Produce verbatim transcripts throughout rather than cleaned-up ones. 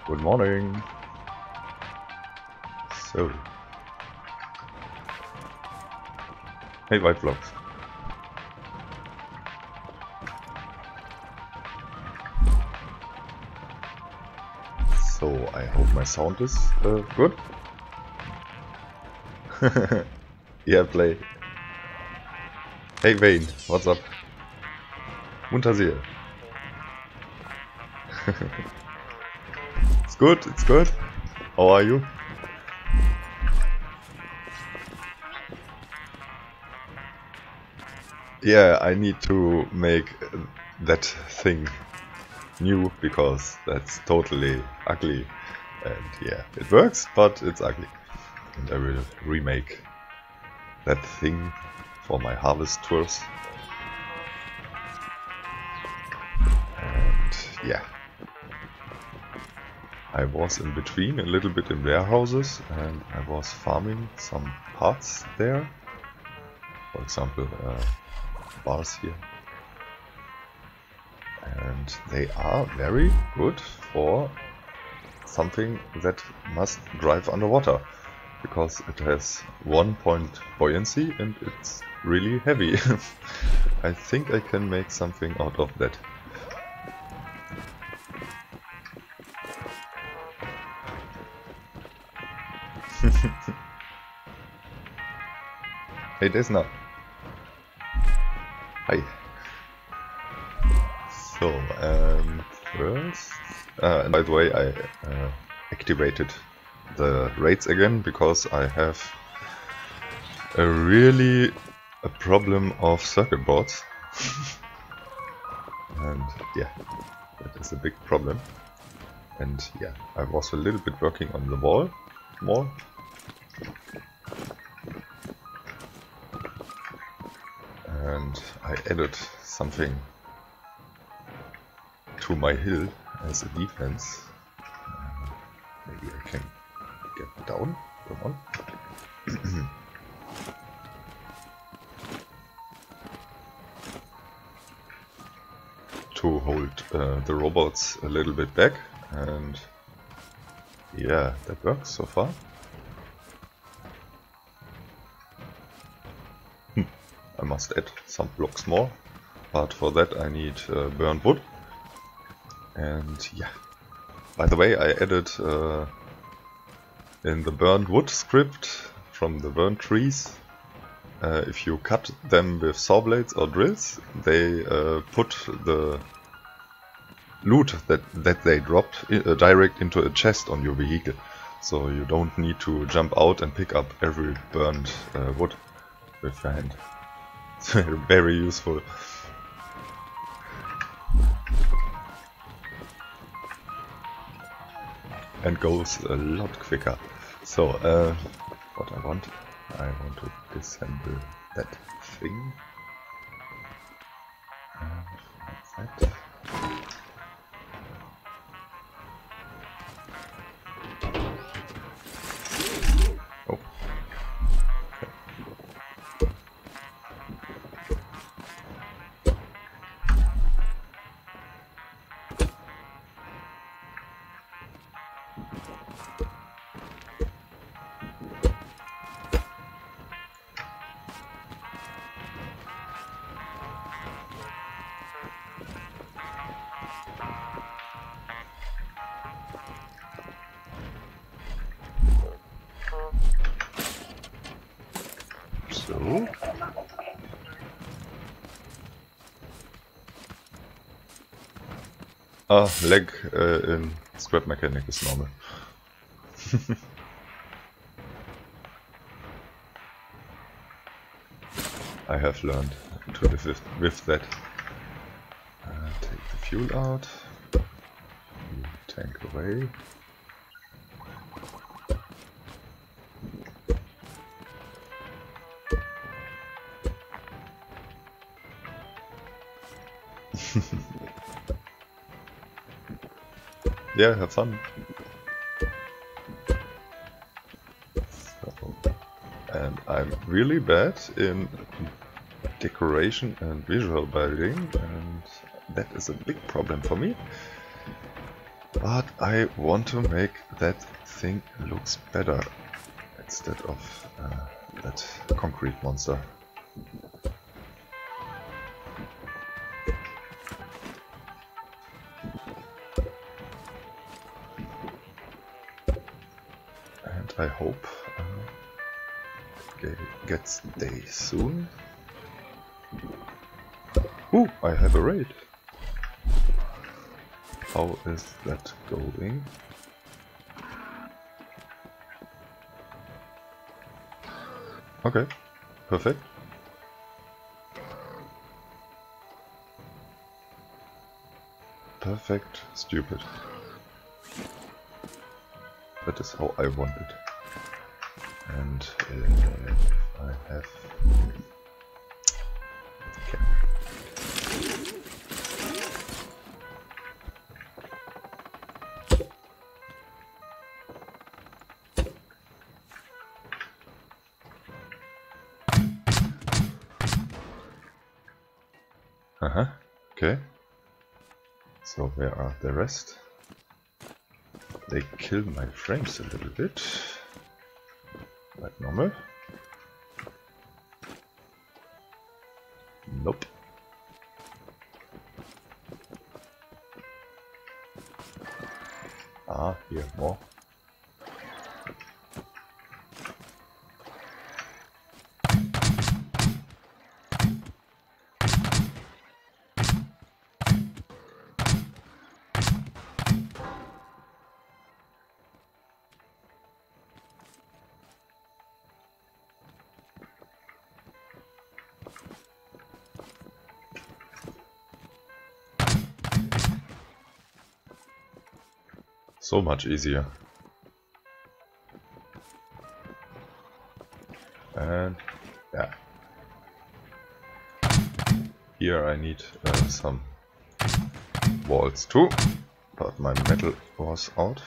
Good morning. So. Hey, White Blocks. So, I hope my sound is uh, good. Yeah, play. Hey, Vane, what's up? Muntasir. It's good, it's good. How are you? Yeah, I need to make that thing new because that's totally ugly. And yeah, it works, but it's ugly. And I will remake that thing for my harvest tours. And yeah. I was in between a little bit in warehouses and I was farming some parts there. For example, uh, bars here. And they are very good for something that must drive underwater. Because it has one point buoyancy and it's really heavy. I think I can make something out of that. Hey Desna. Hi. So, um, first... Uh, and by the way, I uh, activated the raids again because I have a really a problem of circuit boards. And yeah, that is a big problem. And yeah, I was a little bit working on the wall more. And I added something to my hill as a defense. Uh, maybe I can get down. Come on. To hold uh, the robots a little bit back, and yeah, that works so far. Hm. I must add some blocks more, but for that I need uh, burned wood. And yeah, by the way, I added uh, in the burned wood script from the burned trees, uh, if you cut them with saw blades or drills, they uh, put the loot that, that they dropped uh, direct into a chest on your vehicle. So you don't need to jump out and pick up every burned uh, wood with your hand. It's very useful. And goes a lot quicker. So, uh, what I want, I want to disassemble that thing. And that's that. Oh. So. Ah, lag uh, in scrap mechanic is normal. I have learned to live with, with that. Uh, take the fuel out. Tank away. Yeah, have fun. So, and I'm really bad in decoration and visual building, and that is a big problem for me. But I want to make that thing looks better instead of uh, that concrete monster. And I hope uh, it gets day soon. Ooh, I have a raid. How is that going? Okay, perfect. Perfect, stupid. That is how I want it. And uh, I have... Okay. Uh-huh, okay. So where are the rest? They kill my frames a little bit. Like normal. Nope. Ah, here, more. So much easier. And yeah. Here I need uh, some walls too, but my metal was out.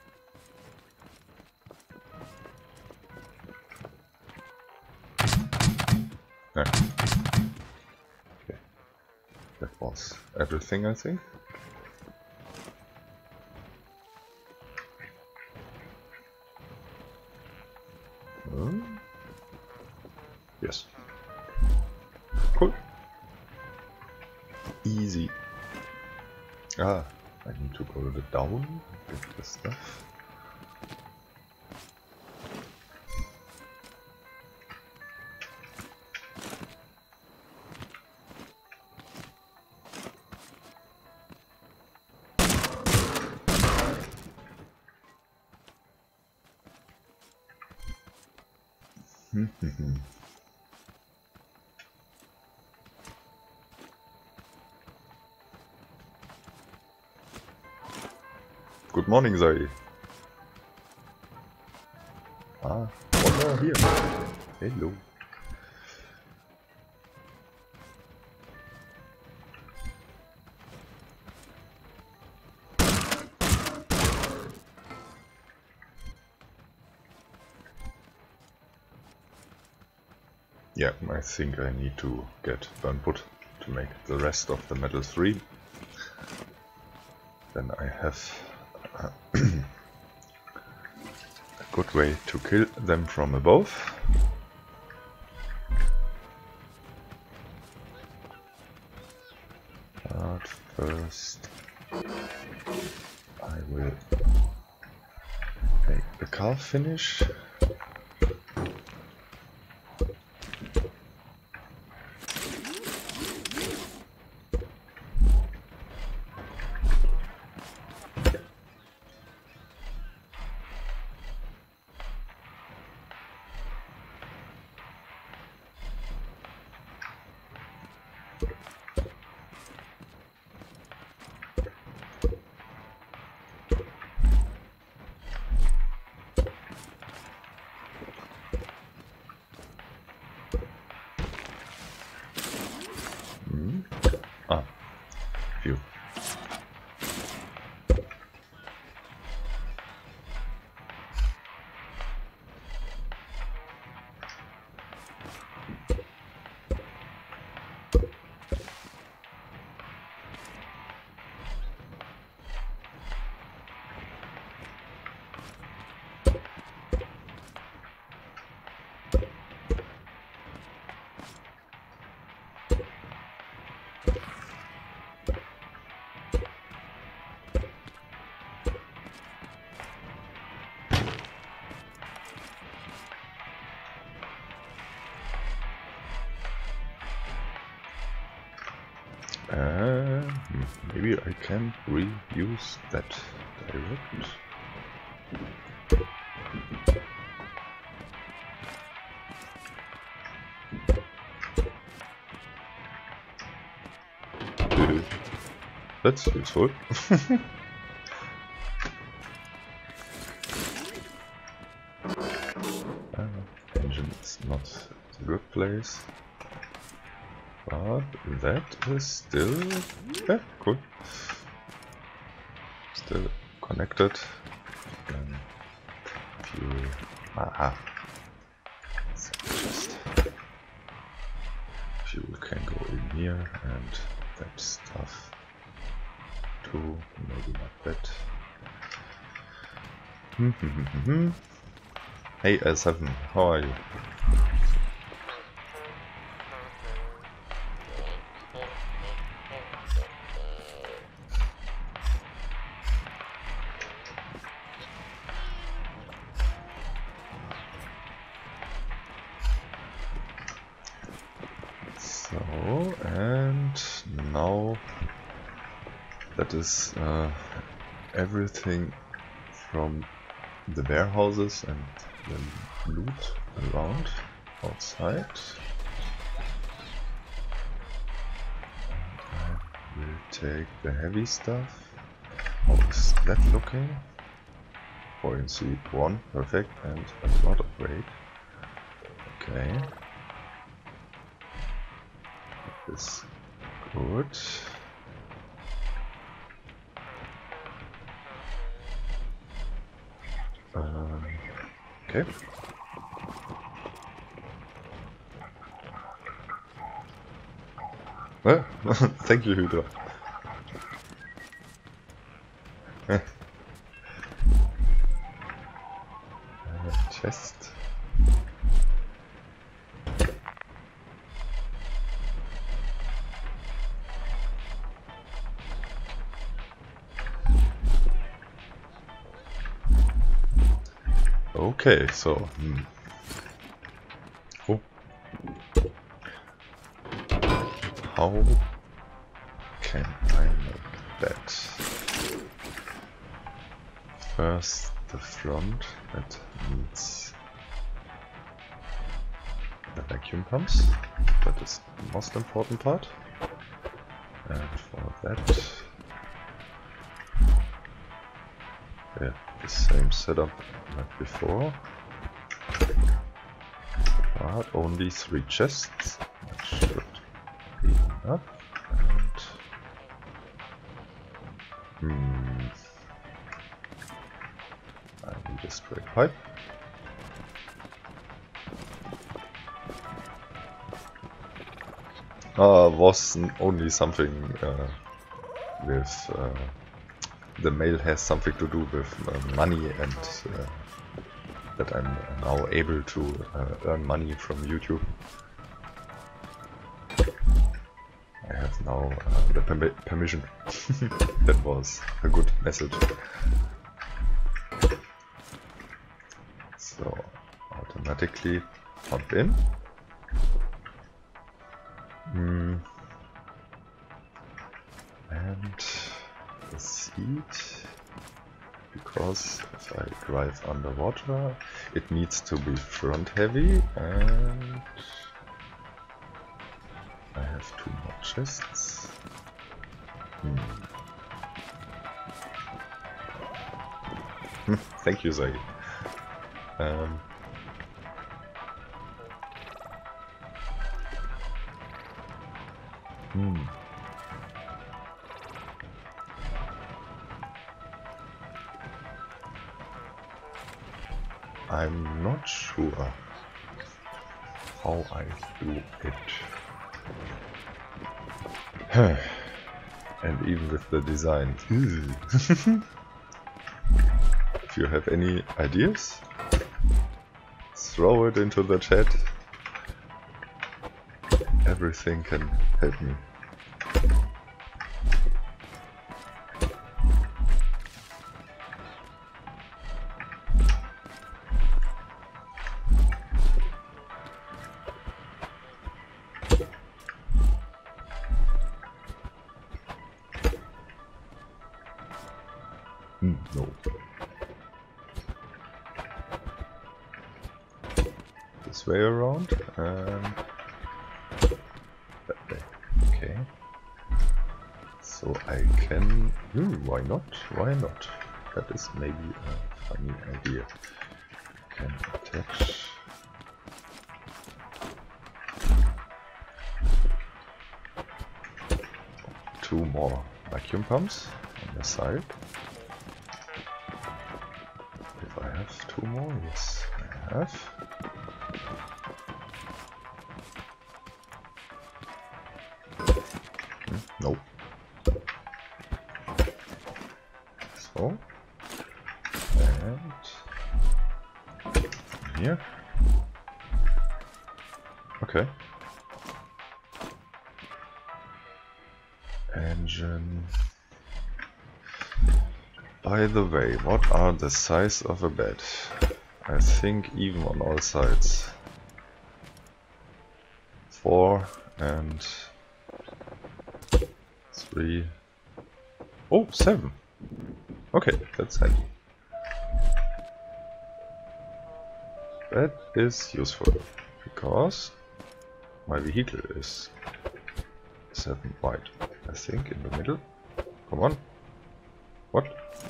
Yeah. Okay. That was everything, I think. Hmm? Yes. Cool. Easy. Ah, I need to go to the down, get the stuff. Good morning, Zoe. Ah, one more here. Hello. Yeah, I think I need to get burnt wood to make the rest of the metal three. Then I have uh, a good way to kill them from above. But first I will make the car finish. Uh, maybe I can reuse that direct. That's useful. uh, engine is not a good place, but that is still yeah, cool. Still connected. Um, fuel. Aha. So just fuel can go in here and that stuff. Maybe not that. Hey L seven, how are you? So, and now that is uh, everything from the warehouses and the loot around outside. And I will take the heavy stuff. How is that looking? Buoyancy one, perfect, and a lot of weight. Okay. That is good. Um, okay. Well, thank you, Hydra. uh, chest. Okay, so hmm. oh. How can I make that? First, the front that needs the vacuum pumps. That is the most important part. And for that, yeah, the same setup like before, but only three chests. That should be enough. And hmm, I need a straight pipe. Uh, was only something uh, with uh, the mail has something to do with uh, money and uh, that I'm now able to uh, earn money from YouTube. I have now uh, the permi permission. That was a good message. So automatically pump in. Mm. And the seat, because if I drive underwater, it needs to be front heavy, and I have two more chests. Hmm. Thank you, Zai. Um, hmm. I'm not sure how I do it. And even with the design. If you have any ideas, throw it into the chat. Everything can help me. this way around and that way. Okay. So I can... Hmm, why not? Why not? That is maybe a funny idea. Can attach... two more vacuum pumps on the side. If I have two more, yes, I have. Hmm, nope. So, and here. Okay. Engine. By the way, what are the size of a bed? I think even on all sides. Four and three. Oh, seven. Okay, that's handy. That is useful because my vehicle is seven wide. I think in the middle. Come on. What?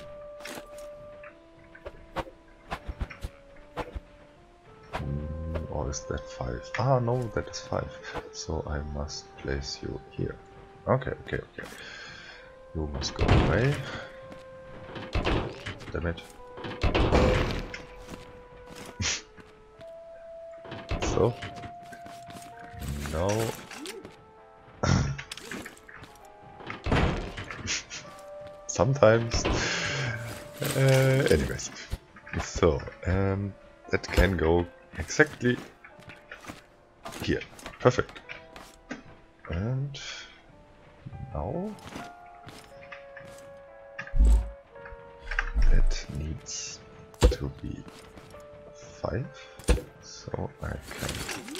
Mm, or is that five? Ah, no, that is five. So I must place you here. Okay, okay, okay. You must go away. Damn it. So. No. Sometimes. Uh, anyways. So, um, that can go exactly here. Perfect. And now that needs to be five. So I can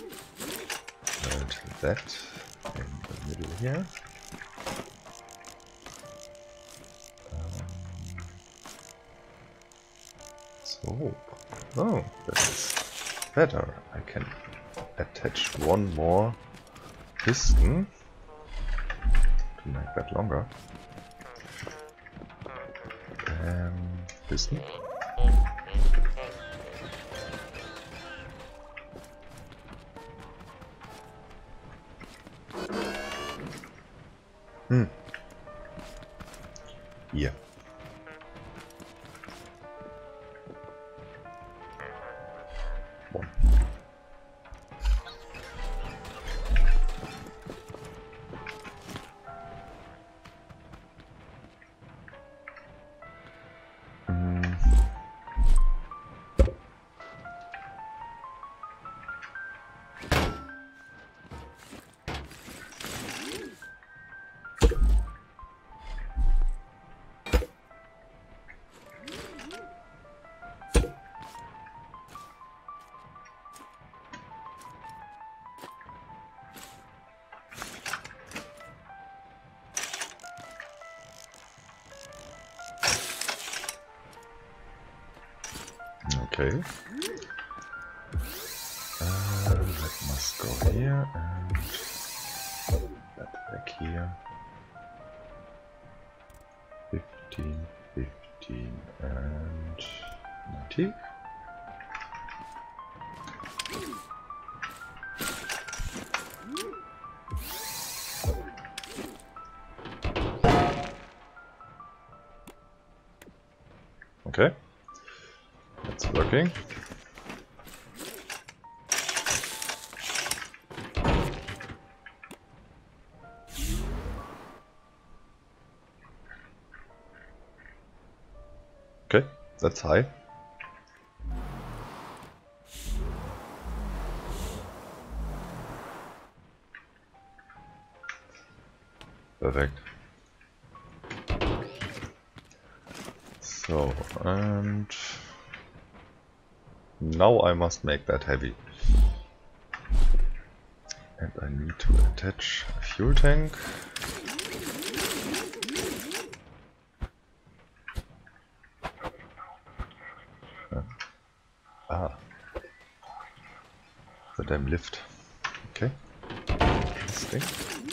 add that in the middle here. So, oh, that is better. I can attach one more piston to make that longer. Um, piston. Hmm. Yeah. One. Mm. Okay. Uh, that must go here and that back here. fifteen, fifteen and ninety. Okay. That's working. Okay, that's high. Perfect. So, and now I must make that heavy. And I need to attach a fuel tank. Uh, ah. Goddamn lift. Okay. Interesting.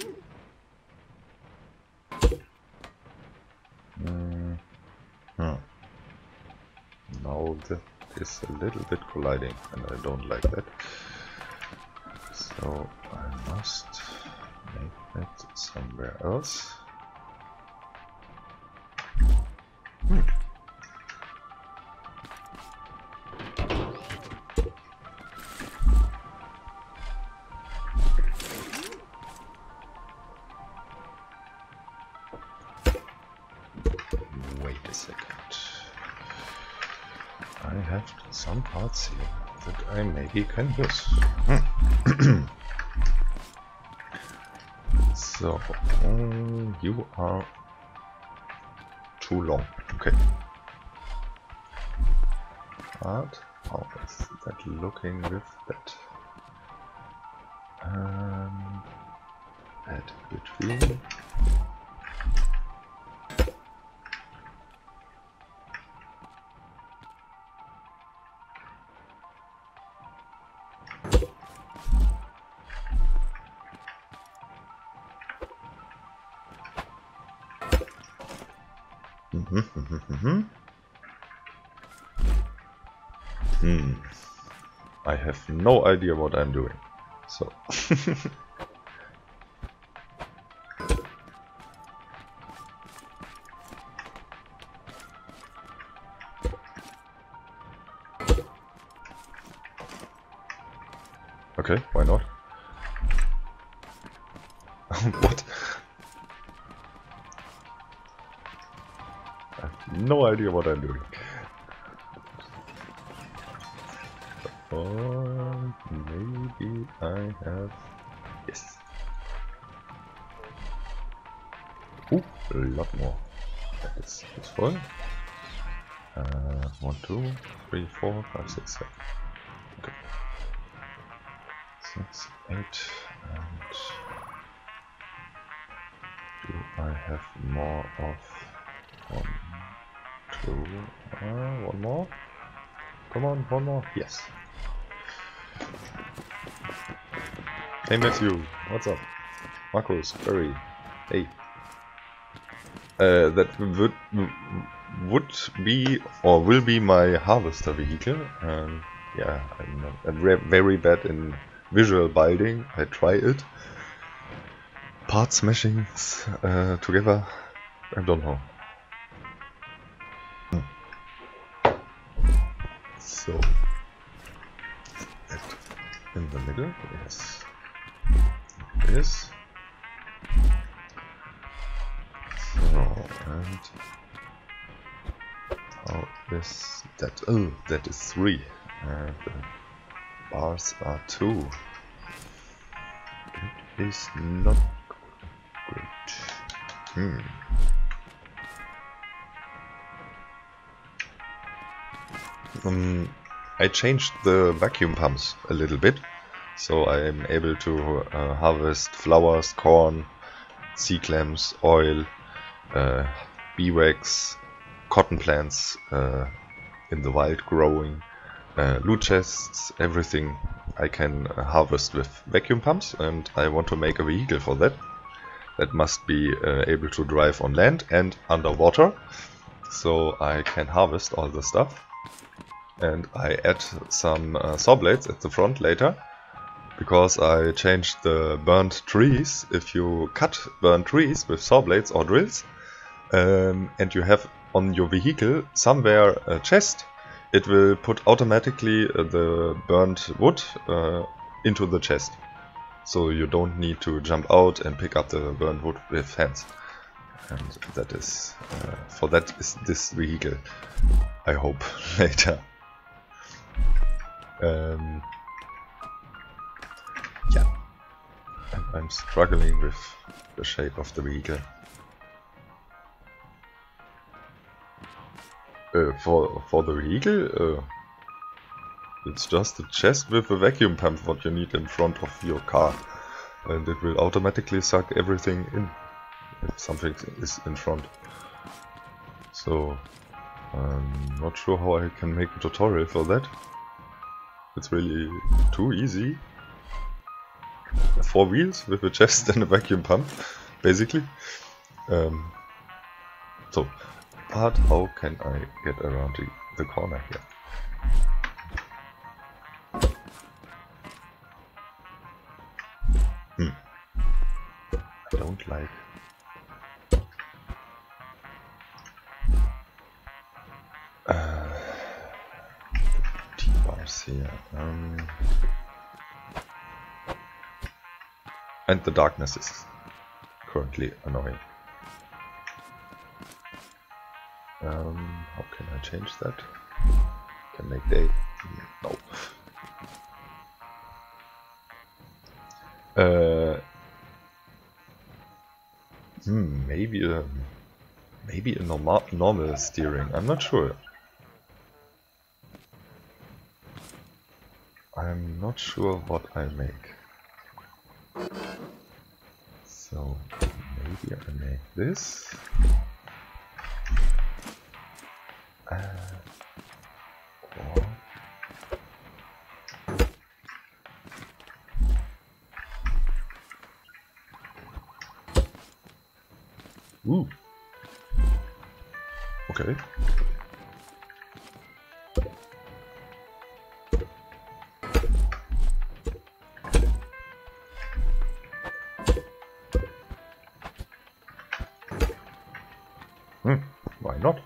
Mm. Huh. Now that is a little bit colliding and I don't like that. So I must make it somewhere else. Hmm. Wait a second. I have some parts here that I maybe can use. Hmm. So, um, you are too long. Okay. But how is that looking with that? Um, add between. Mm-hmm, mm-hmm, mm-hmm. Hmm. I have no idea what I'm doing. So. Okay, why not? What? I have no idea what I'm doing. Or maybe I have... Yes. Ooh, a lot more. That is useful. Uh, one, two, three, four, five, six, seven. Okay. Six, eight, and... Do I have more of... One, two, uh, one more? Come on, one more? Yes. Hey Matthew, what's up? Marcus, Barry, hey. Uh, that would would be or will be my harvester vehicle. Um, yeah, I'm, not, I'm very bad in visual building. I try it. Part smashing uh, together. I don't know. Hmm. So that in the middle, yes. This. So and how is that? Oh, that is three. And the bars are two. It is not great. Hmm. Um, I changed the vacuum pumps a little bit, so I am able to uh, harvest flowers, corn, sea clams, oil, uh, beeswax, cotton plants uh, in the wild growing, uh, loot chests, everything I can uh, harvest with vacuum pumps, and I want to make a vehicle for that. That must be uh, able to drive on land and underwater, so I can harvest all the stuff. And I add some uh, saw blades at the front later, because I changed the burnt trees. If you cut burnt trees with saw blades or drills, um, and you have on your vehicle somewhere a chest, it will put automatically uh, the burnt wood uh, into the chest. So you don't need to jump out and pick up the burnt wood with hands. And that is, uh, for that is this vehicle, I hope, later. Um, yeah, and I'm struggling with the shape of the vehicle. Uh, for for the vehicle, uh, it's just a chest with a vacuum pump what you need in front of your car, and it will automatically suck everything in if something is in front. So I'm not sure how I can make a tutorial for that. It's really too easy, four wheels with a chest and a vacuum pump, basically. Um, so, but how can I get around the, the corner here? Hmm. I don't like. Uh, T-bars here. Um, and the darkness is currently annoying. Um, how can I change that? Can make day? No. Uh, hmm, maybe a maybe a normal normal steering. I'm not sure. I'm not sure what I make. So maybe I make this. Uh, or ooh. Okay. Hmm. Why not?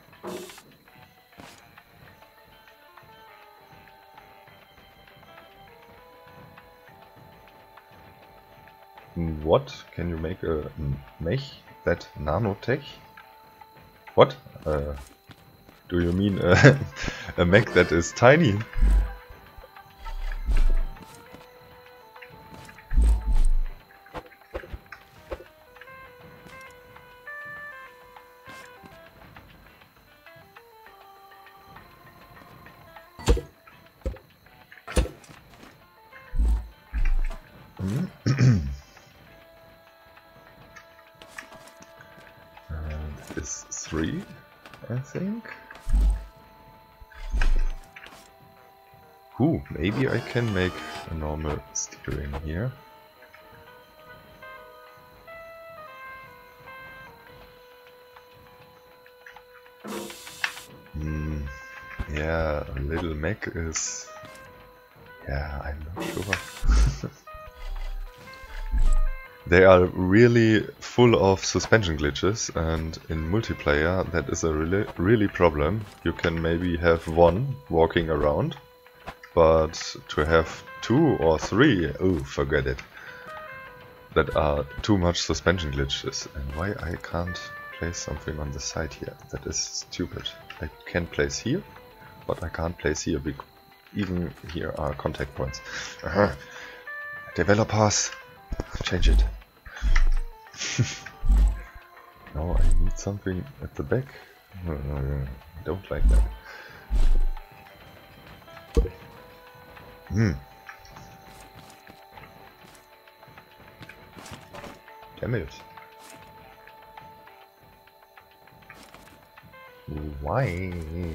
What? Can you make a mech that nanotech? What? Uh, do you mean a, a mech that is tiny? uh, is three, I think. Ooh, maybe I can make a normal steering here. Hmm, yeah, a little mech is... Yeah, I'm not sure. They are really full of suspension glitches, and in multiplayer that is a really, really problem. You can maybe have one walking around, but to have two or three, oh, forget it. That are too much suspension glitches. And why I can't place something on the side here? That is stupid. I can place here, but I can't place here, because even here are contact points. Uh-huh. Developers, change it. No, I need something at the back. No, no, no, I don't like that. Hmm. Damn it. Why?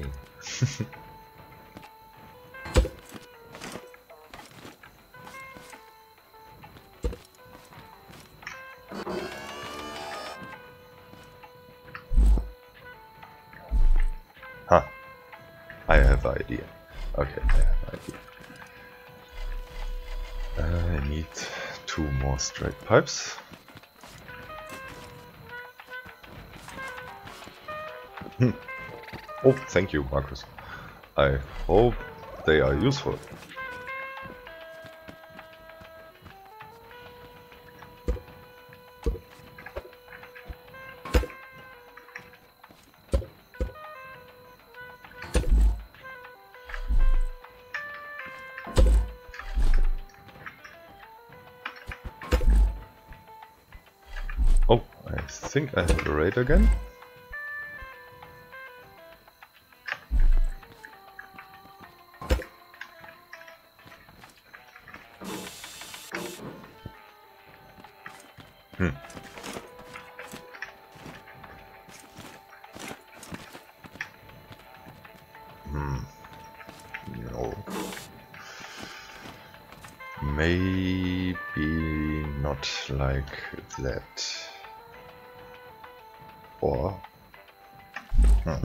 Huh. I have an idea. Okay, I have an idea. I need two more straight pipes. Hmm. Oh, thank you, Marcus. I hope they are useful. Oh, I think I have a raid again. Hmm. Hmm. No. maybe not like that. Or... Hmm.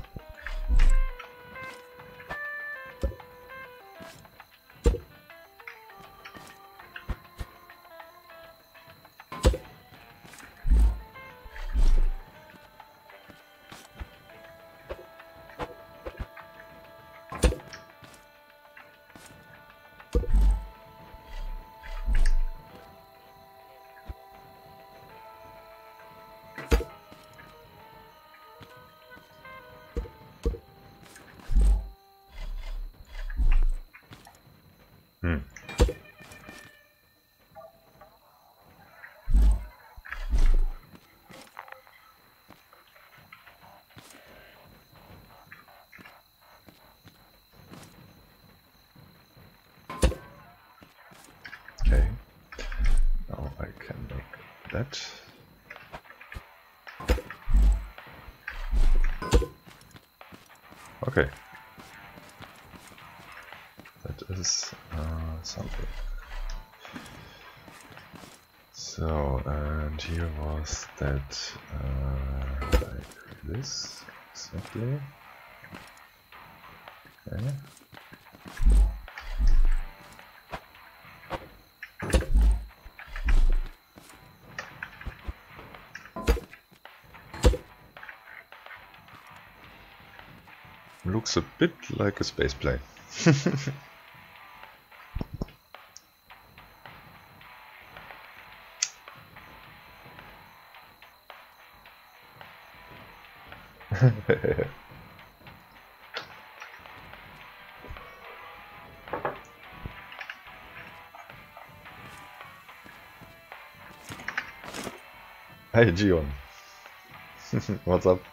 Hmm. Okay. Now I can make that. Okay. That is uh, something. So, and here was that uh, like this, exactly. Okay. Looks a bit like a space plane. Hey Gion, what's up?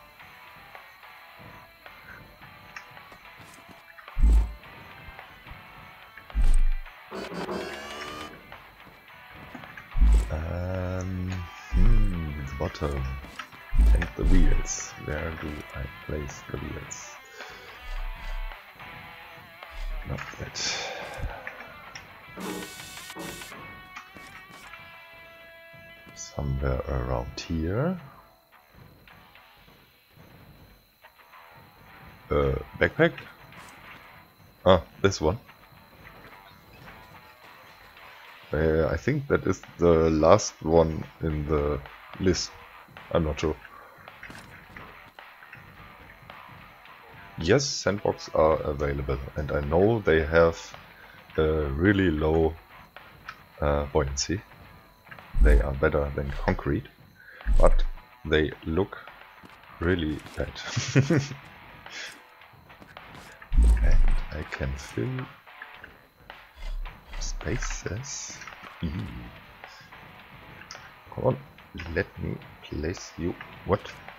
Um, hmm, the bottom and the wheels. Where do I place the wheels? Not that. Somewhere around here. Uh, backpack? Ah, this one. Uh, I think that is the last one in the list. I'm not sure. Yes, sandbox are available, and I know they have a really low uh, buoyancy. They are better than concrete, but they look really bad. And I can fill spaces. Eee. Come on, let me place you. What?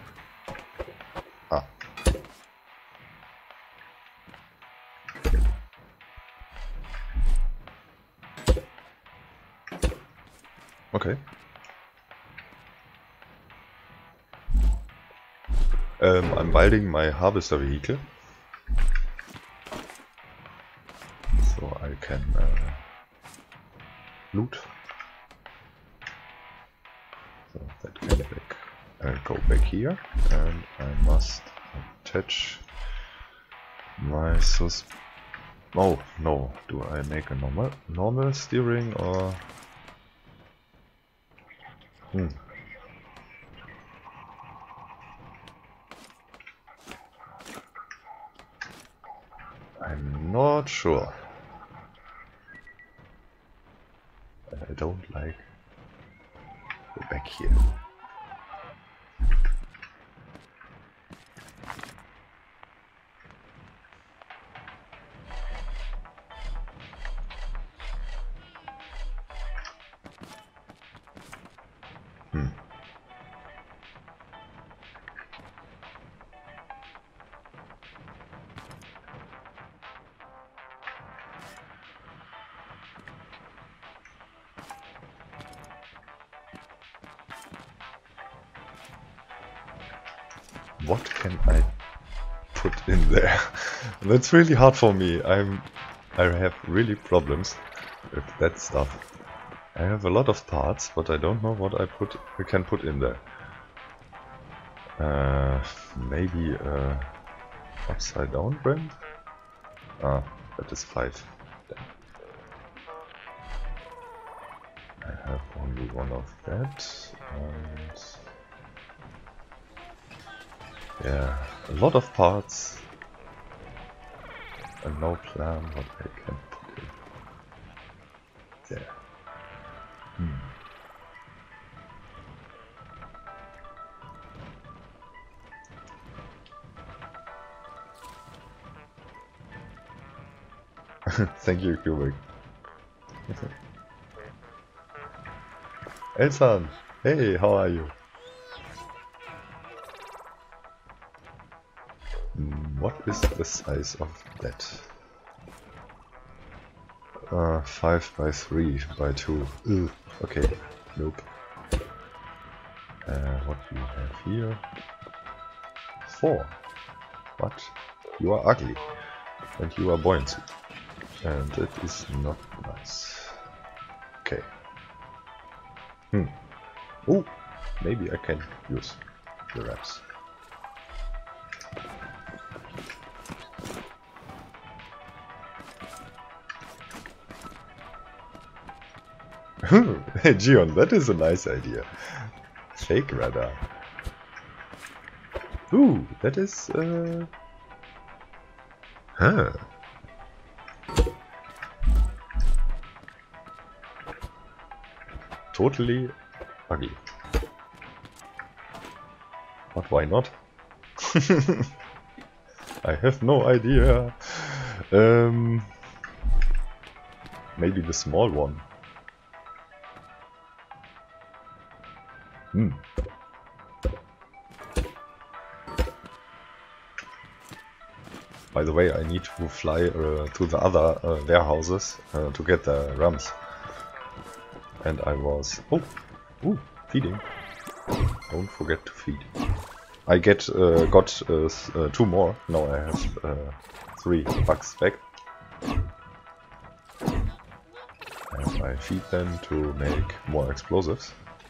Ah. Okay. Um, I'm building my harvester vehicle, so I can uh, loot. So that can back, uh, go back here, and I must attach my sus. Oh no! Do I make a normal normal steering or? Hmm. I'm not sure. I don't like the back here. Hmm. What can I put in there? That's really hard for me. I'm I have really problems with that stuff. I have a lot of parts, but I don't know what I put. I can put in there. Uh, maybe uh, upside down brand. Ah, that is five. Damn. I have only one of that, and yeah, a lot of parts, and no plan what I can put in there. Hmm. Thank you, Kubik. Elsan, hey, how are you? Mm, what is the size of that? Uh, five by three by two. Ugh. Okay, nope. Uh, what do we have here? Four. What? You are ugly. And you are buoyancy. And that is not nice. Okay. Hmm. Oh, maybe I can use the wraps. Hey Gion, that is a nice idea. Fake radar. Ooh, that is uh Huh. Totally ugly. But why not? I have no idea. Um, maybe the small one. Hmm. By the way, I need to fly uh, to the other uh, warehouses uh, to get the rams. And I was... Oh! Ooh, feeding. Don't forget to feed. I get uh, got uh, uh, two more. Now I have uh, three bucks back. And I feed them to make more explosives.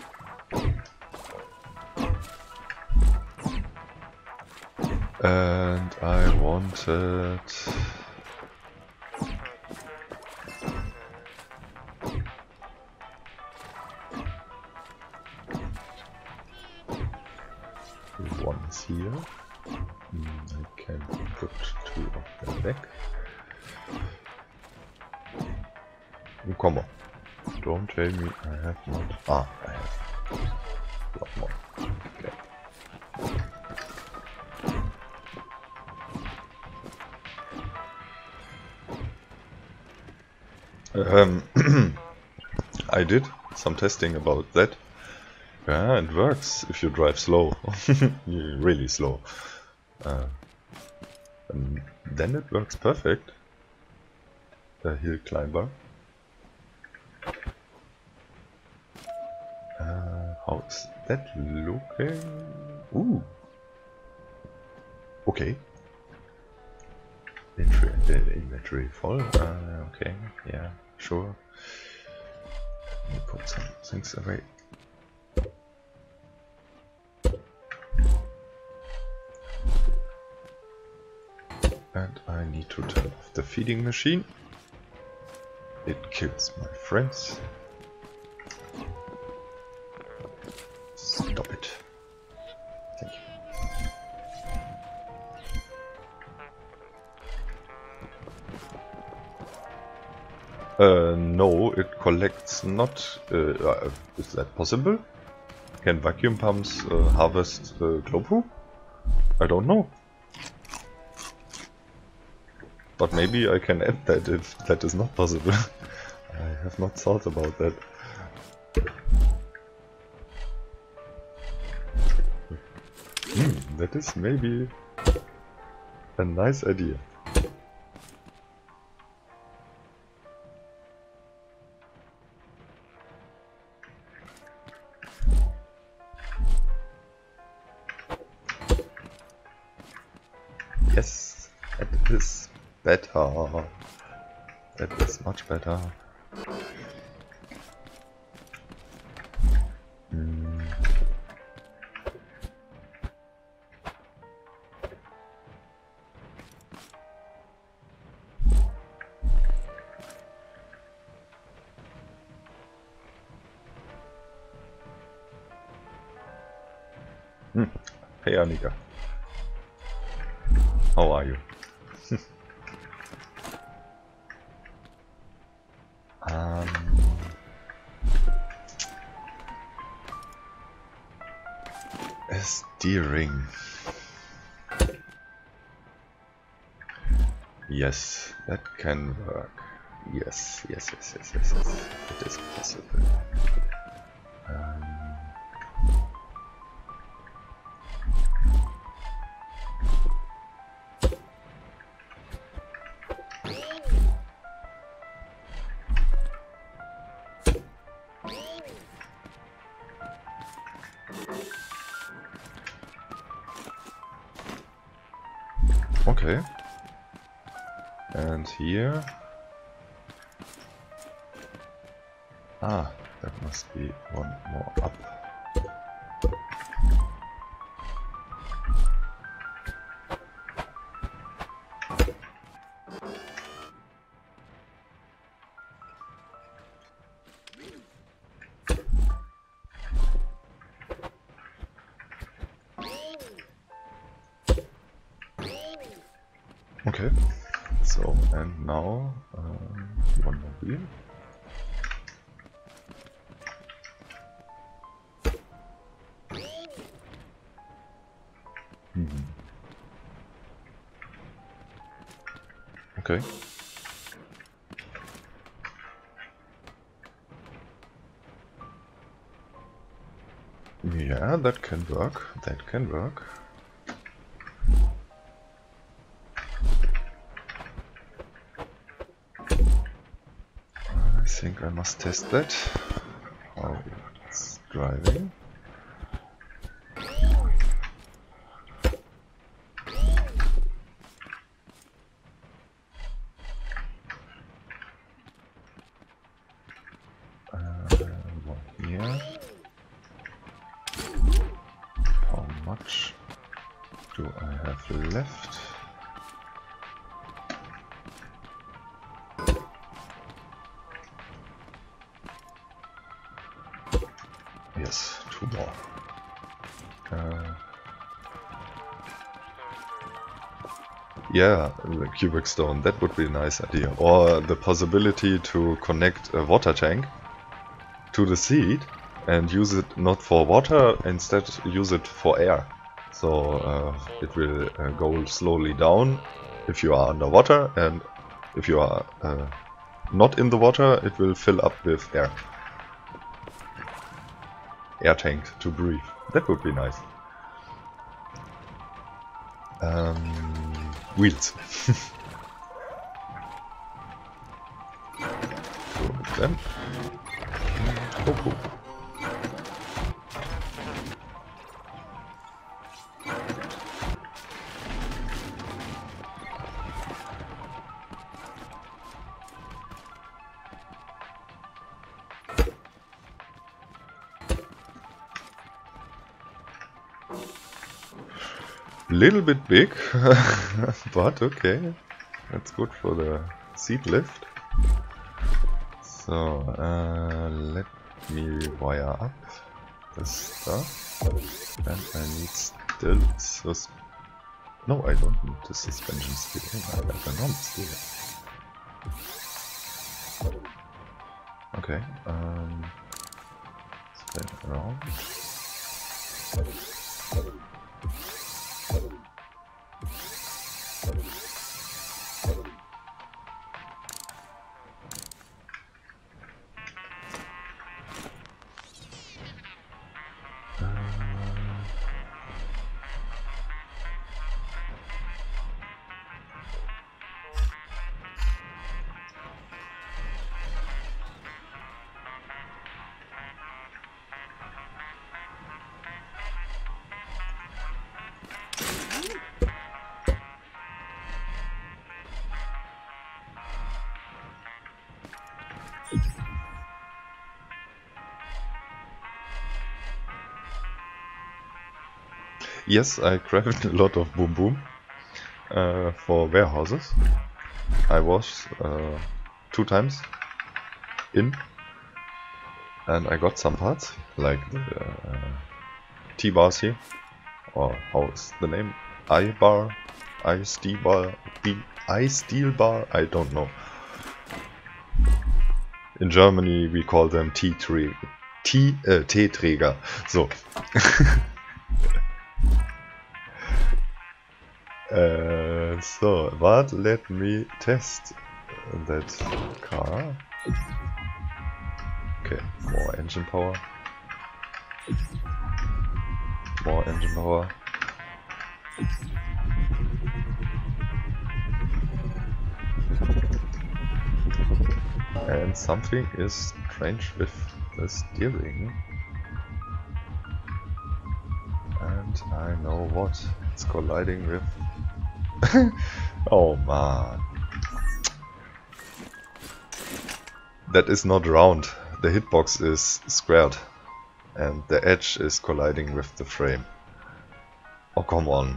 And I wanted... one is here. Mm, I can put two of them back. Oh, come on. Don't tell me I have not... Ah, I have a lot more. Okay. Um, I did some testing about that. Yeah, it works if you drive slow. Really slow. Uh, and then it works perfect. The hill climber. Uh, how is that looking? Ooh. Okay. Inventory, inventory full. Uh, okay, yeah, sure. Let me put some things away. And I need to turn off the feeding machine. It kills my friends. Stop it. Thank you. Uh, no, it collects not... Uh, uh, is that possible? Can vacuum pumps uh, harvest uh, glow poop? I don't know. But maybe I can add that if that is not possible. I have not thought about that. Hmm, that is maybe a nice idea. Yes, that is better. That is much better. Hey Annika. How are you? um, a steering. Yes, that can work. Yes, yes, yes, yes, yes, yes. It is possible. Um, okay. And here. Ah, that must be one more up. Okay, so and now um, one more wheel. Hmm. Okay. Yeah, that can work. That can work. I think I must test that. How it's driving. Uh, one here. How much do I have left? Yes, two more. Uh, yeah, the cubic stone, that would be a nice idea. Or the possibility to connect a water tank to the seed and use it not for water, instead use it for air. So uh, it will uh, go slowly down if you are underwater, and if you are uh, not in the water, it will fill up with air. Air tank to breathe. That would be nice. Um, wheels. Two of them. Oh, cool. Little bit big, but okay. That's good for the seat lift. So, uh, let me wire up this stuff. And I need still sus- No, I don't need the suspension steering, I have a normal steering. Okay, um, spin around. Yes, I crafted a lot of boom boom uh, for warehouses. I was uh, two times in, and I got some parts, like the uh, T-bars here. or how's the name? I-bar? I-steel bar? I-steel bar? I don't know. In Germany we call them T-Träger. T, äh, T-Träger. So. uh, so, but let me test that car. Okay, more engine power. More engine power. And something is strange with the steering. And I know what. It's colliding with... Oh man. That is not round. The hitbox is squared. And the edge is colliding with the frame. Oh, come on.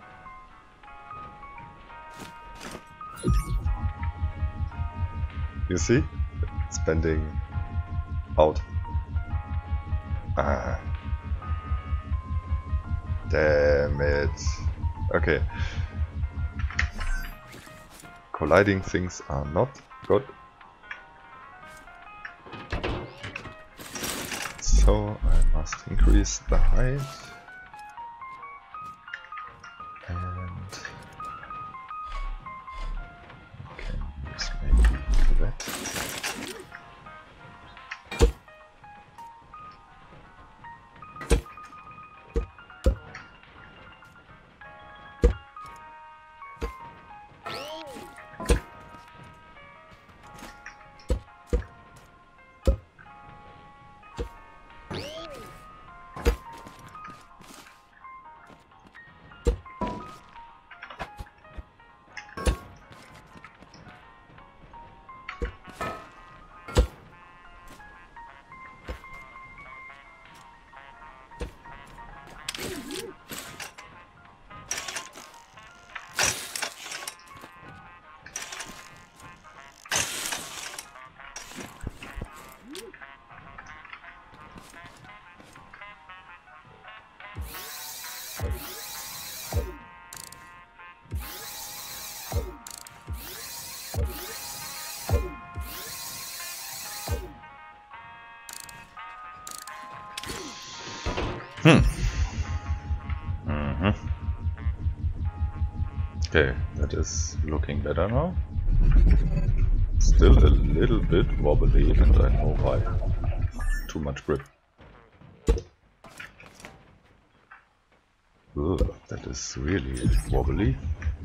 You see? It's bending out. Ah. Damn it. Okay. Colliding things are not good. So I must increase the height. And can use maybe that. Hmm. Mm-hmm. Okay, that is looking better now. Still a little bit wobbly, and I know why. Too much grip. Ugh, that is really wobbly.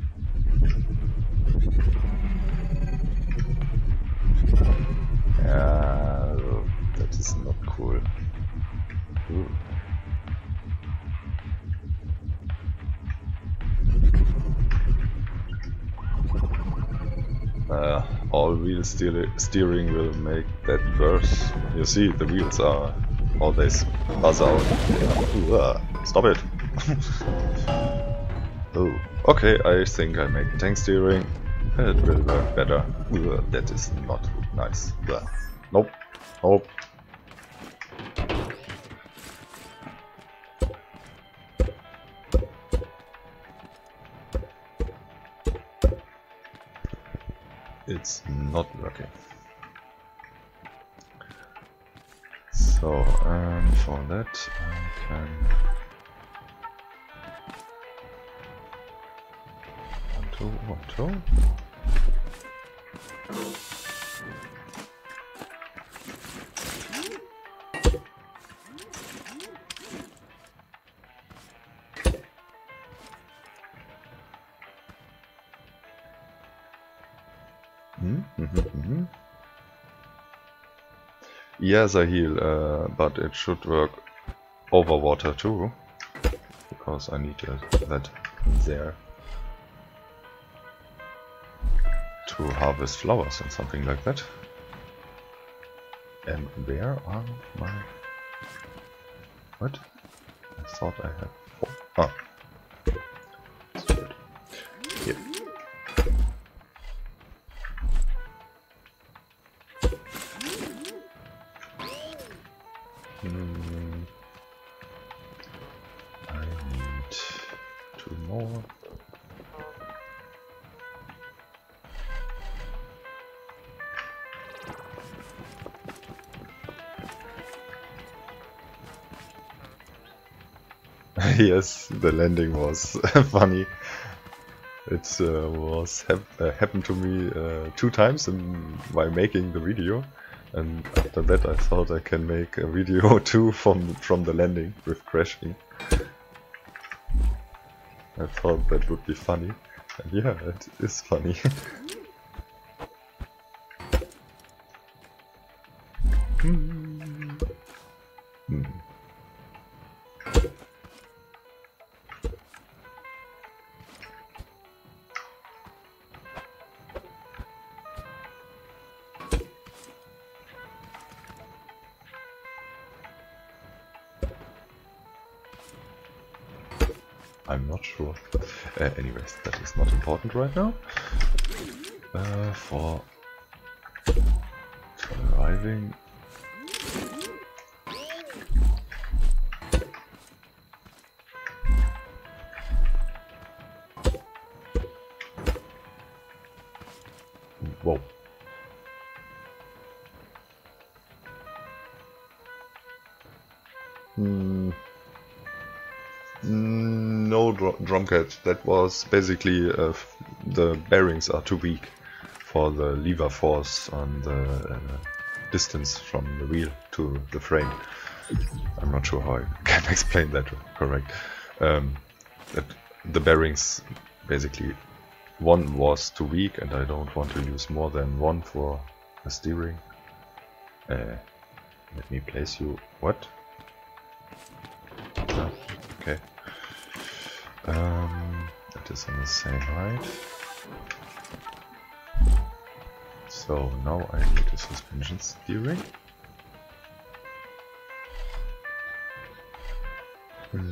Yeah, that is not cool. Ooh. Uh, all wheel steer steering will make that worse. You see, the wheels are always buzz out. Ooh, uh, stop it! Oh, okay, I think I make tank steering. It will work better. Ooh, that is not nice. Uh, nope, nope. It's not working. So, um, for that I can one, two, one, two. Mm-hmm, mm-hmm. Yes, I heal, uh, but it should work over water too, because I need uh, that there to harvest flowers and something like that. And where are my... What? I thought I had four. Ah. Good. Here. Hmm. I need more. Yes, the landing was funny. It uh, was hap uh, happened to me uh, two times in, while making the video, and after that I thought I can make a video too from from the landing with crashing. I thought that would be funny, and yeah, it is funny. hmm. I'm not sure. Uh, anyways, that is not important right now. Uh, for surviving. Whoa. Hmm. No, Drumcat. That was basically uh, the bearings are too weak for the lever force on the uh, distance from the wheel to the frame. I'm not sure how I can explain that correct. Um, that the bearings basically one was too weak, and I don't want to use more than one for the steering. Uh, let me place you. What? Ah, okay. Um, it is on the same height. So now I need a suspension steering. Hmm.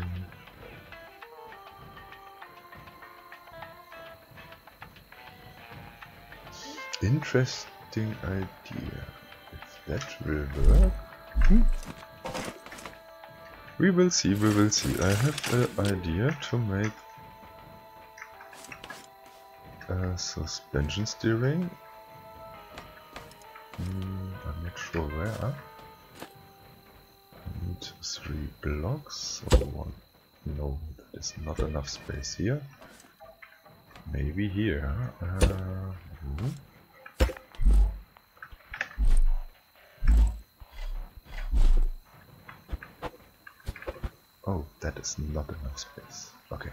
Interesting idea. If that will work. Hmm. We will see, we will see. I have an idea to make a suspension steering. Mm, I'm not sure where. I need three blocks or one. No, that is not enough space here. Maybe here. Uh, hmm. Oh, that is not enough space. Okay.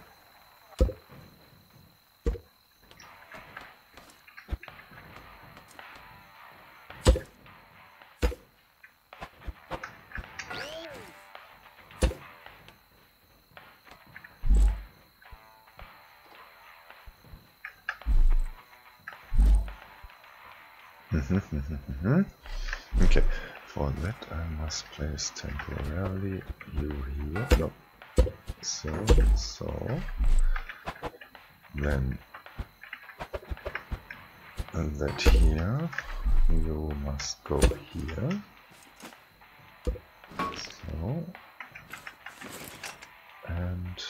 Okay, for that I must place temporarily you here. No. So, so. Then that here. You must go here. So. And.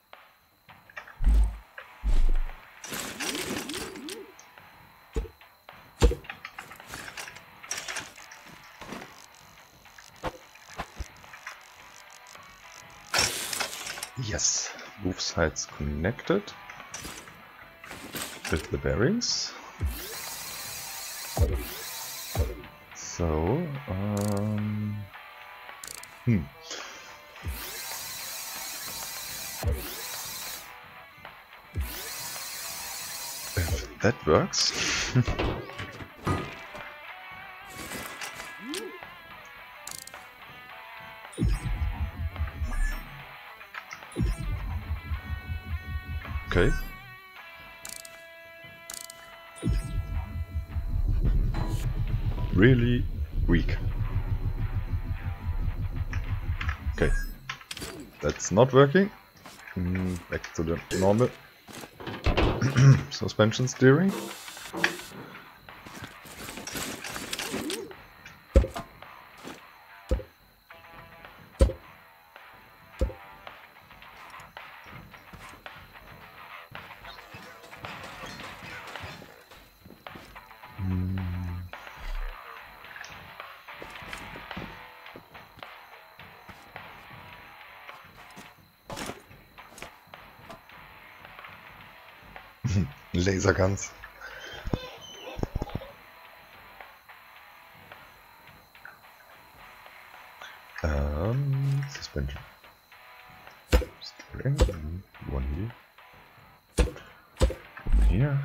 Yes, both sides connected with the bearings. So, um, hmm. If that works. Okay. Really weak. Okay. That's not working. Mm, back to the normal suspension steering. Laser guns. Um, suspension. Steering. One here. One here.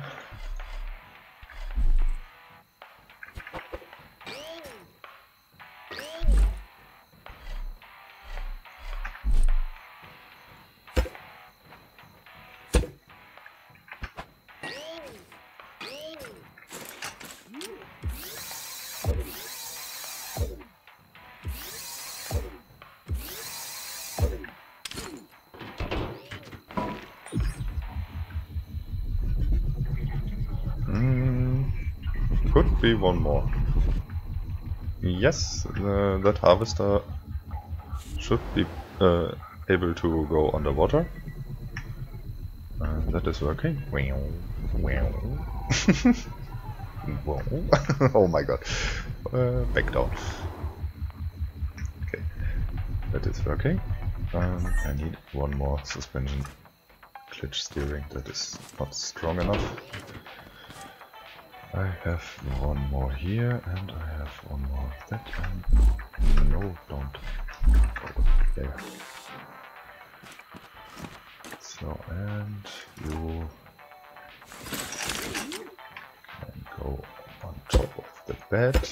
Could be one more. Yes, uh, that harvester should be uh, able to go underwater. Uh, that is working. Oh my god. Uh, back down. Okay, that is working. Um, I need one more suspension glitch steering. That is not strong enough. I have one more here, and I have one more that, and no, don't go there. So, and you can go on top of the bed.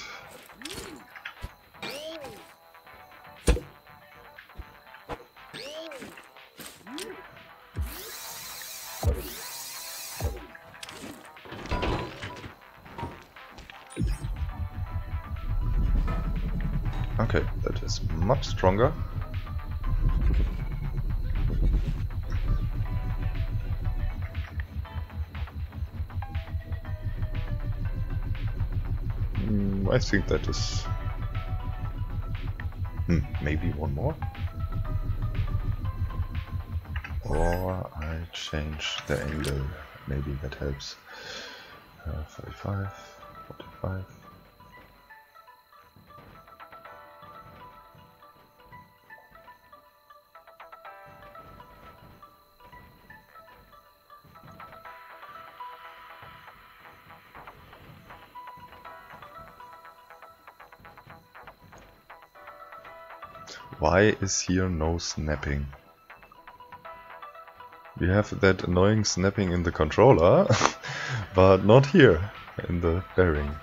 Okay, that is much stronger. Mm, I think that is... Hmm, maybe one more? Or I change the angle, maybe that helps. Uh, forty-five, forty-five. Why is here no snapping? We have that annoying snapping in the controller, but not here in the bearing.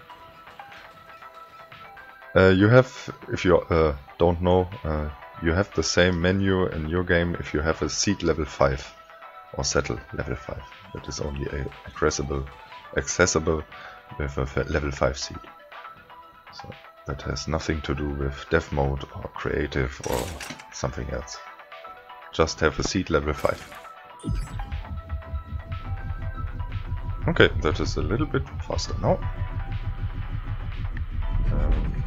Uh, you have, if you uh, don't know, uh, you have the same menu in your game if you have a seat level five or settle level five. That is only accessible, accessible with a level five seat. So that has nothing to do with dev mode or creative or something else. Just have a seat level five. Okay, that is a little bit faster now. Um,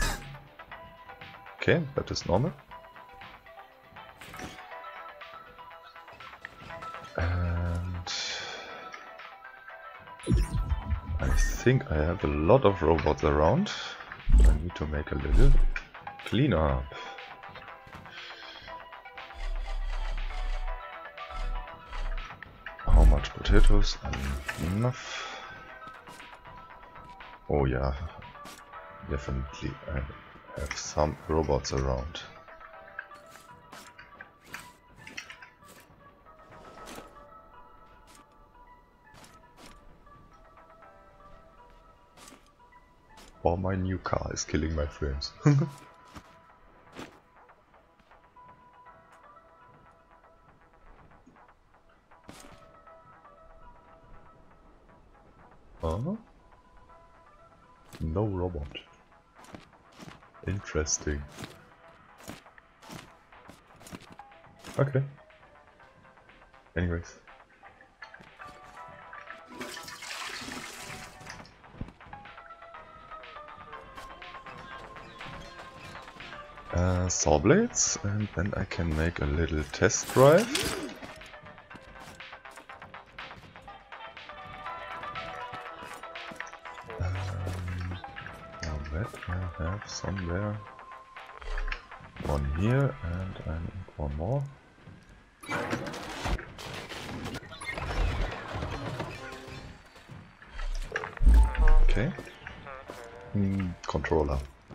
okay, that is normal. And I think I have a lot of robots around. I need to make a little cleanup. How much potatoes? Enough. Oh yeah, definitely I have some robots around. Or my new car is killing my frames. Huh? No robot. Interesting. Okay. Anyways. Uh, saw blades, and then I can make a little test drive. Um, now that I have somewhere one here, and I need one more. Okay. Mm, controller.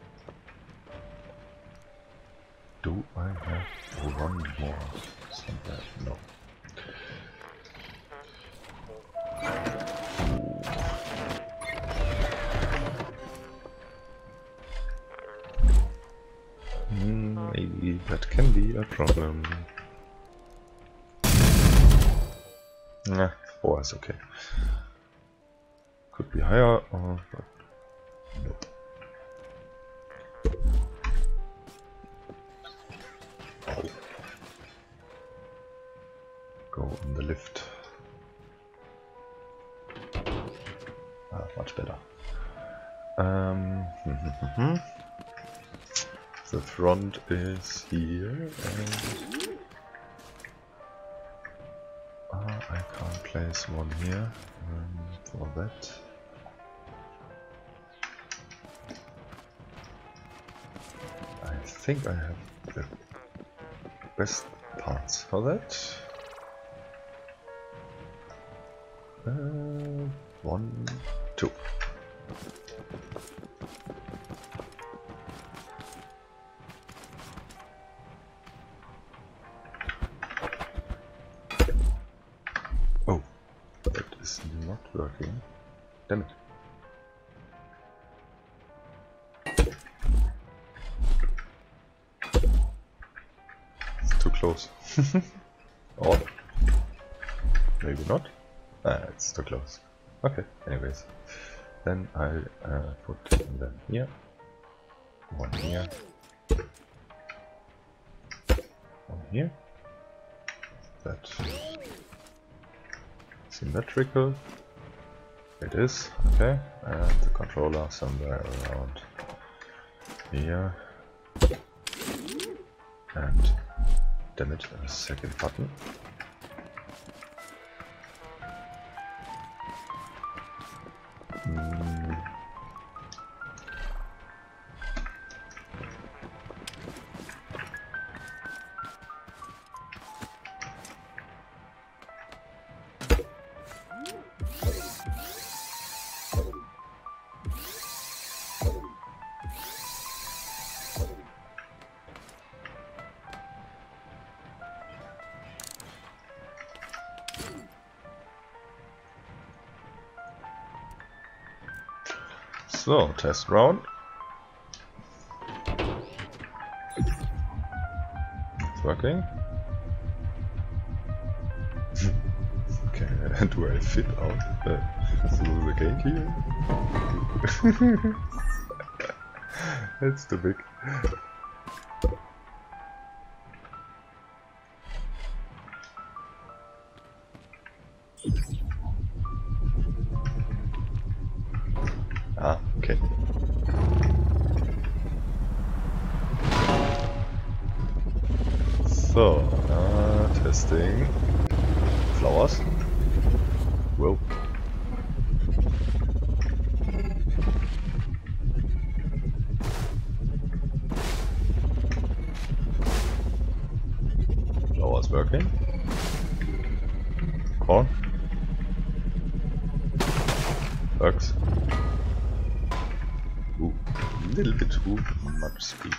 Do I have one more somewhere? No. Mm, maybe that can be a problem. Nah, four is okay. Could be higher or nope. Oh. Go in the lift. Ah, much better. Um, the front is here, and uh, I can't place one here um, for that. I think I have the best parts for that. Uh, one, two. Oh, that is not working. Damn it. It's too close. Or maybe not. Ah, it's too close. Okay, anyways. Then I'll uh, put them here. One here. One here. That's symmetrical. It is, okay. And the controller somewhere around here. And damn it, a second button. Mm. So, test round. It's working. Okay, do I fit out uh, through the gate here? That's too big. Ah, okay. So, uh, testing. Flowers. Whoa. Flowers working. Corn. Works. Ooh, a little bit too much speed.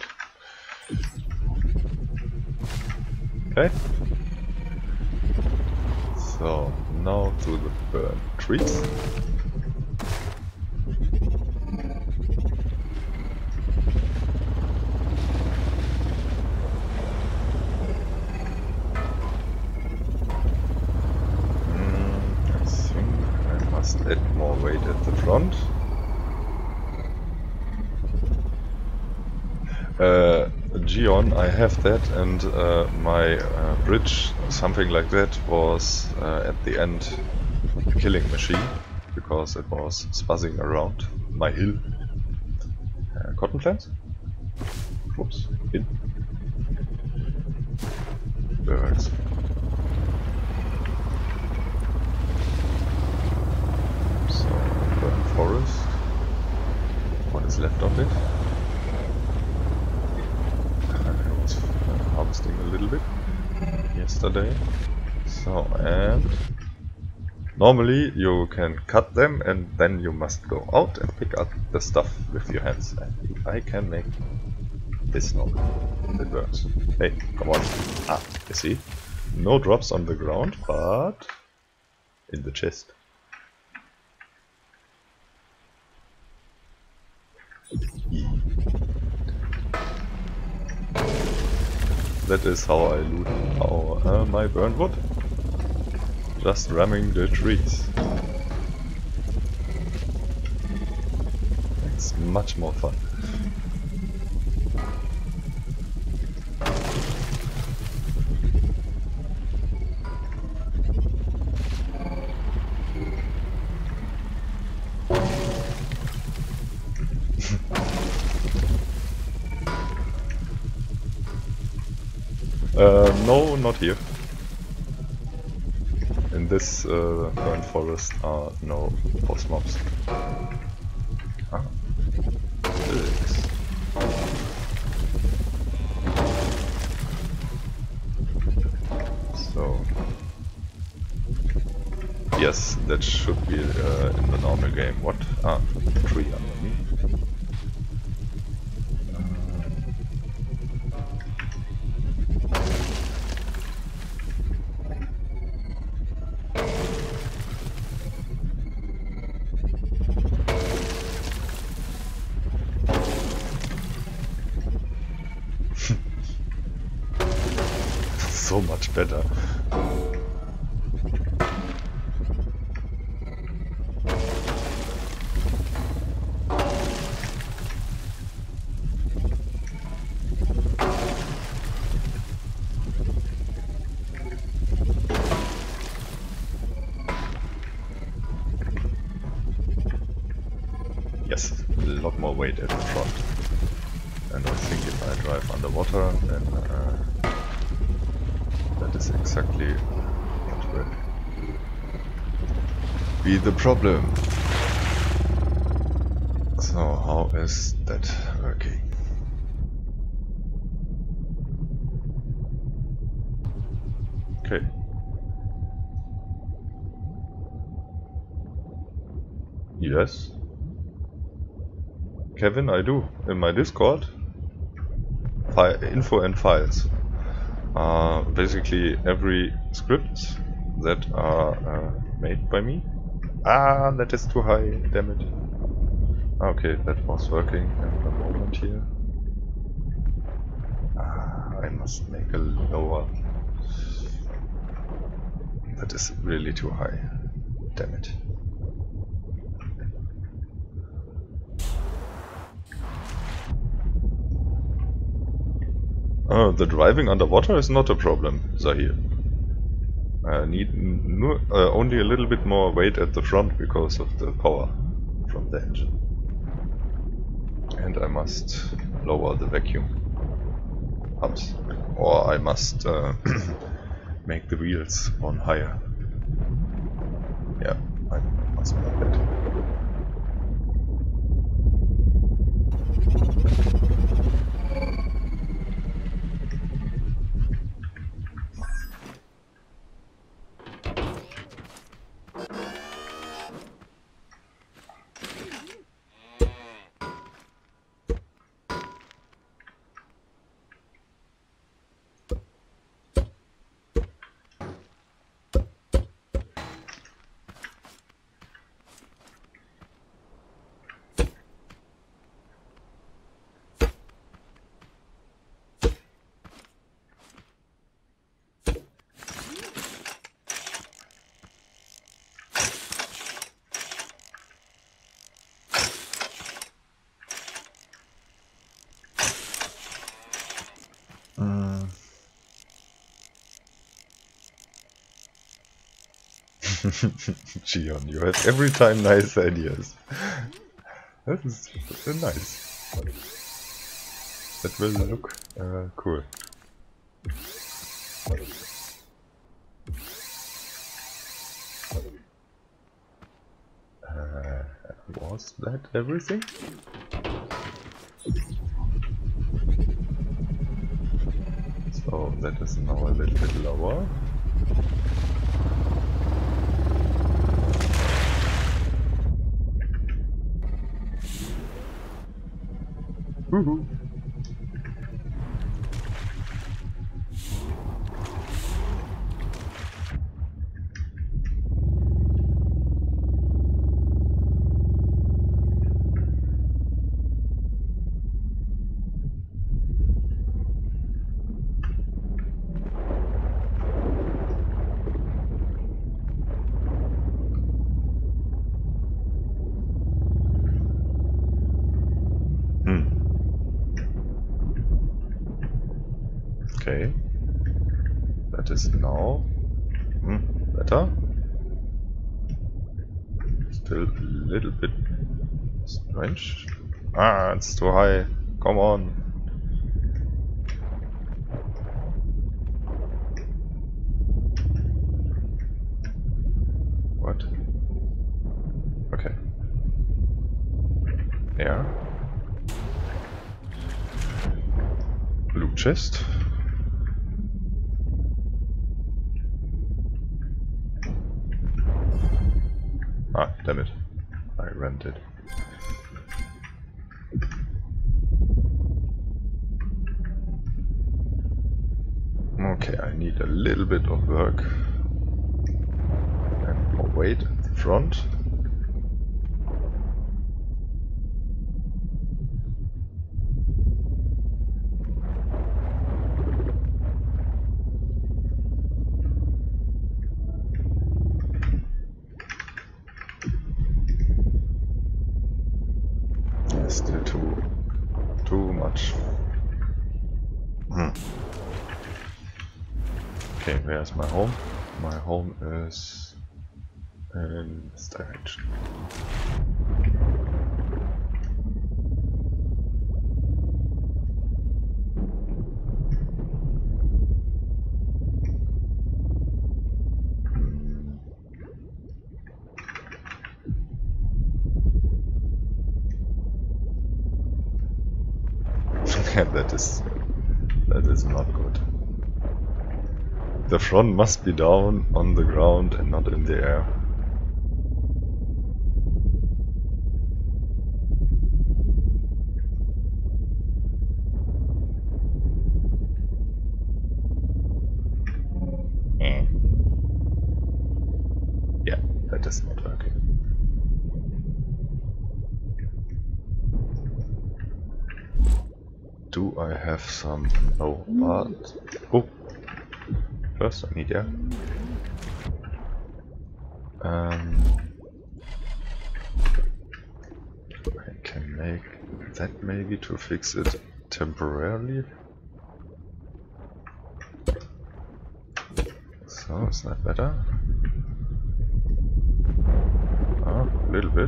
Okay. So, now to the burnt trees. Mm, I think I must add more weight at the front. Uh, Geon, I have that, and uh, my uh, bridge, something like that, was uh, at the end a killing machine, because it was spuzzing around my hill. Uh, cotton plants? Whoops, in. Birds. So, burnt forest. What is left of it? Harvesting a little bit yesterday. So, and Normally you can cut them and then you must go out and pick up the stuff with your hands. And if I can make this now, it works. Hey, come on. Ah, you see? No drops on the ground, but in the chest. That is how I loot our, uh, my burned wood. Just ramming the trees. It's much more fun. uh, no, not here. In this uh, burnt forest are no boss mobs. Ah, this. So, yes, that should be uh, in the normal game. What? Ah, tree under me. So much better. Yes, a lot more weight at the front. And I think if I drive underwater, then uh, that is exactly what will be the problem. So how is that working? Okay. Yes. Kevin, I do. In my Discord. File, info and files. Uh, basically every script that are uh, made by me. Ah, that is too high, damn it. Okay, that was working at the moment here. Ah, I must make a lower. That is really too high, damn it. Oh, the driving underwater is not a problem, Zahir. I need no, uh, only a little bit more weight at the front because of the power from the engine. And I must lower the vacuum hubs. Or I must uh, make the wheels on higher. Yeah, I must make that. Gion, you have every time nice ideas. That is uh, nice. That will look uh, cool. Uh, was that everything? So that is now a little bit lower. Woohoo. Okay, that is now hmm, better. Still a little bit strange. Ah, it's too high. Come on. What? Okay. Yeah. Blue chest. Ah, damn it. I rammed it. Okay, I need a little bit of work. And more weight at the front. Still too, too much. Hmm. Okay, where's my home? My home is in this direction. Yeah, that is that is not good. The front must be down on the ground and not in the air. Eh. Yeah, that is not working. Do I have some? No, but oh, first I need air. Um, I can make that maybe to fix it temporarily. So is that better? Ah, a little bit.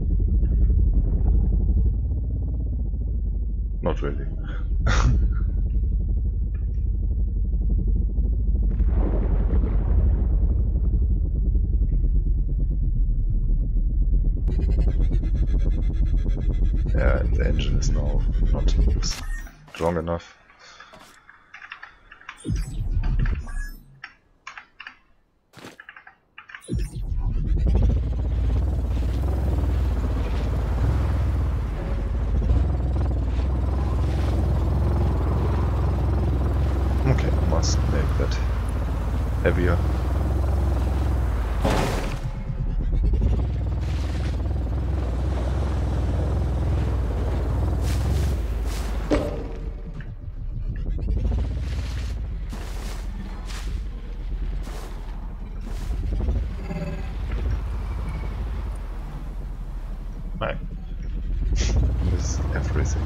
Not really. Yeah, and the engine is now not strong enough. Okay, must make that heavier. Right. This is everything.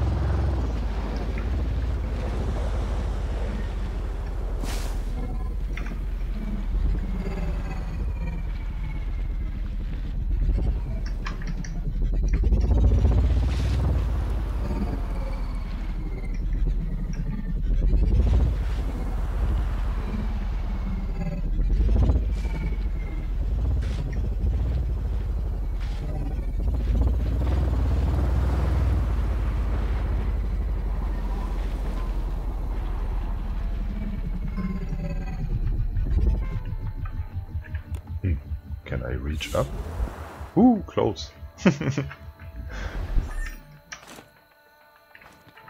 Can I reach up? Ooh, close.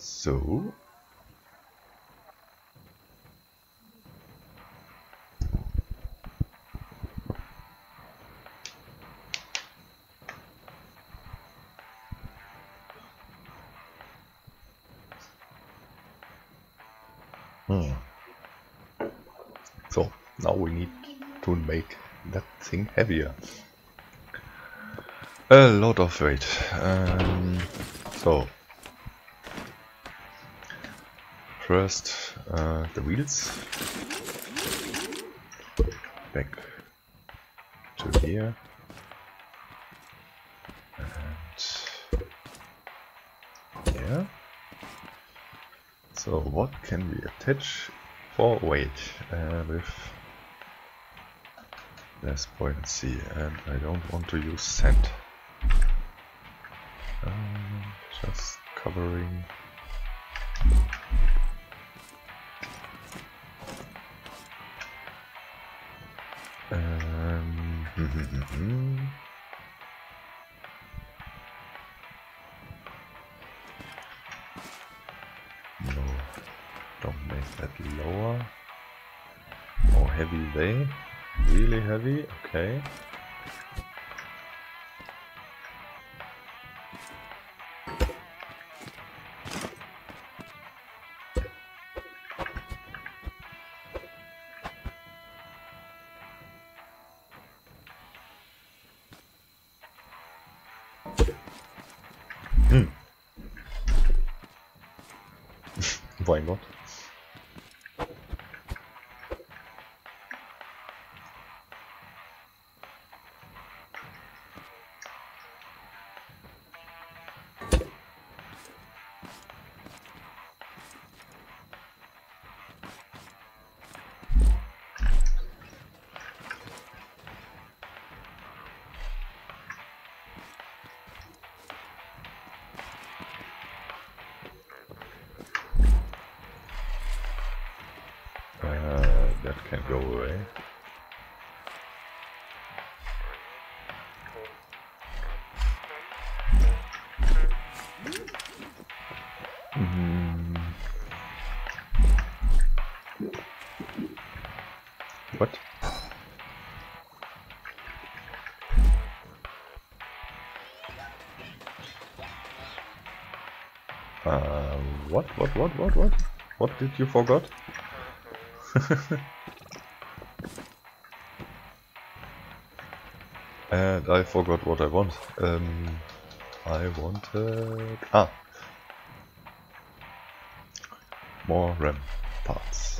So. Hmm. So, now we need to make that thing heavier. A lot of weight. Um, so, first uh, the wheels. Back to here. And here. So, what can we attach for weight uh, with less buoyancy? And I don't want to use sand. Um, just covering. Um, no, don't make that lower. More heavy they, really heavy, okay. Hmm. Why not? Uh, that can go away. Mm. What? Uh, what, what, what, what, what? What did you forgot? And I forgot what I want. Um, I wanted... Ah! More RAM parts.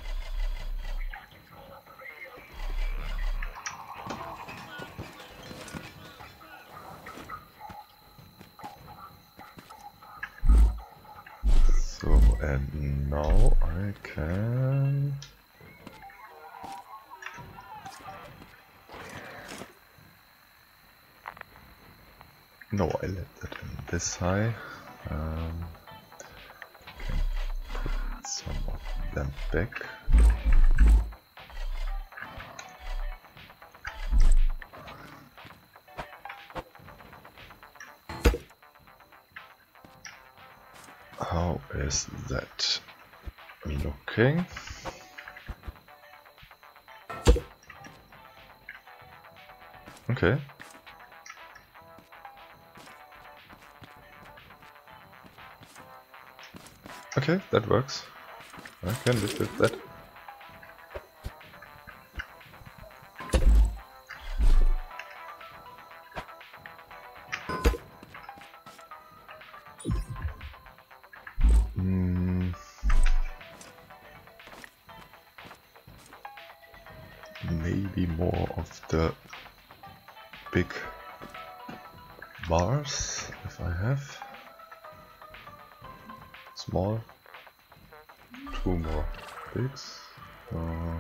So, and now I can... No, I let that in this high. Um, can put some of them back. How is that looking? Okay. Okay, that works. I can live with that. Mm. Maybe more of the big bars, if I have. Small. Two more bigs. Uh,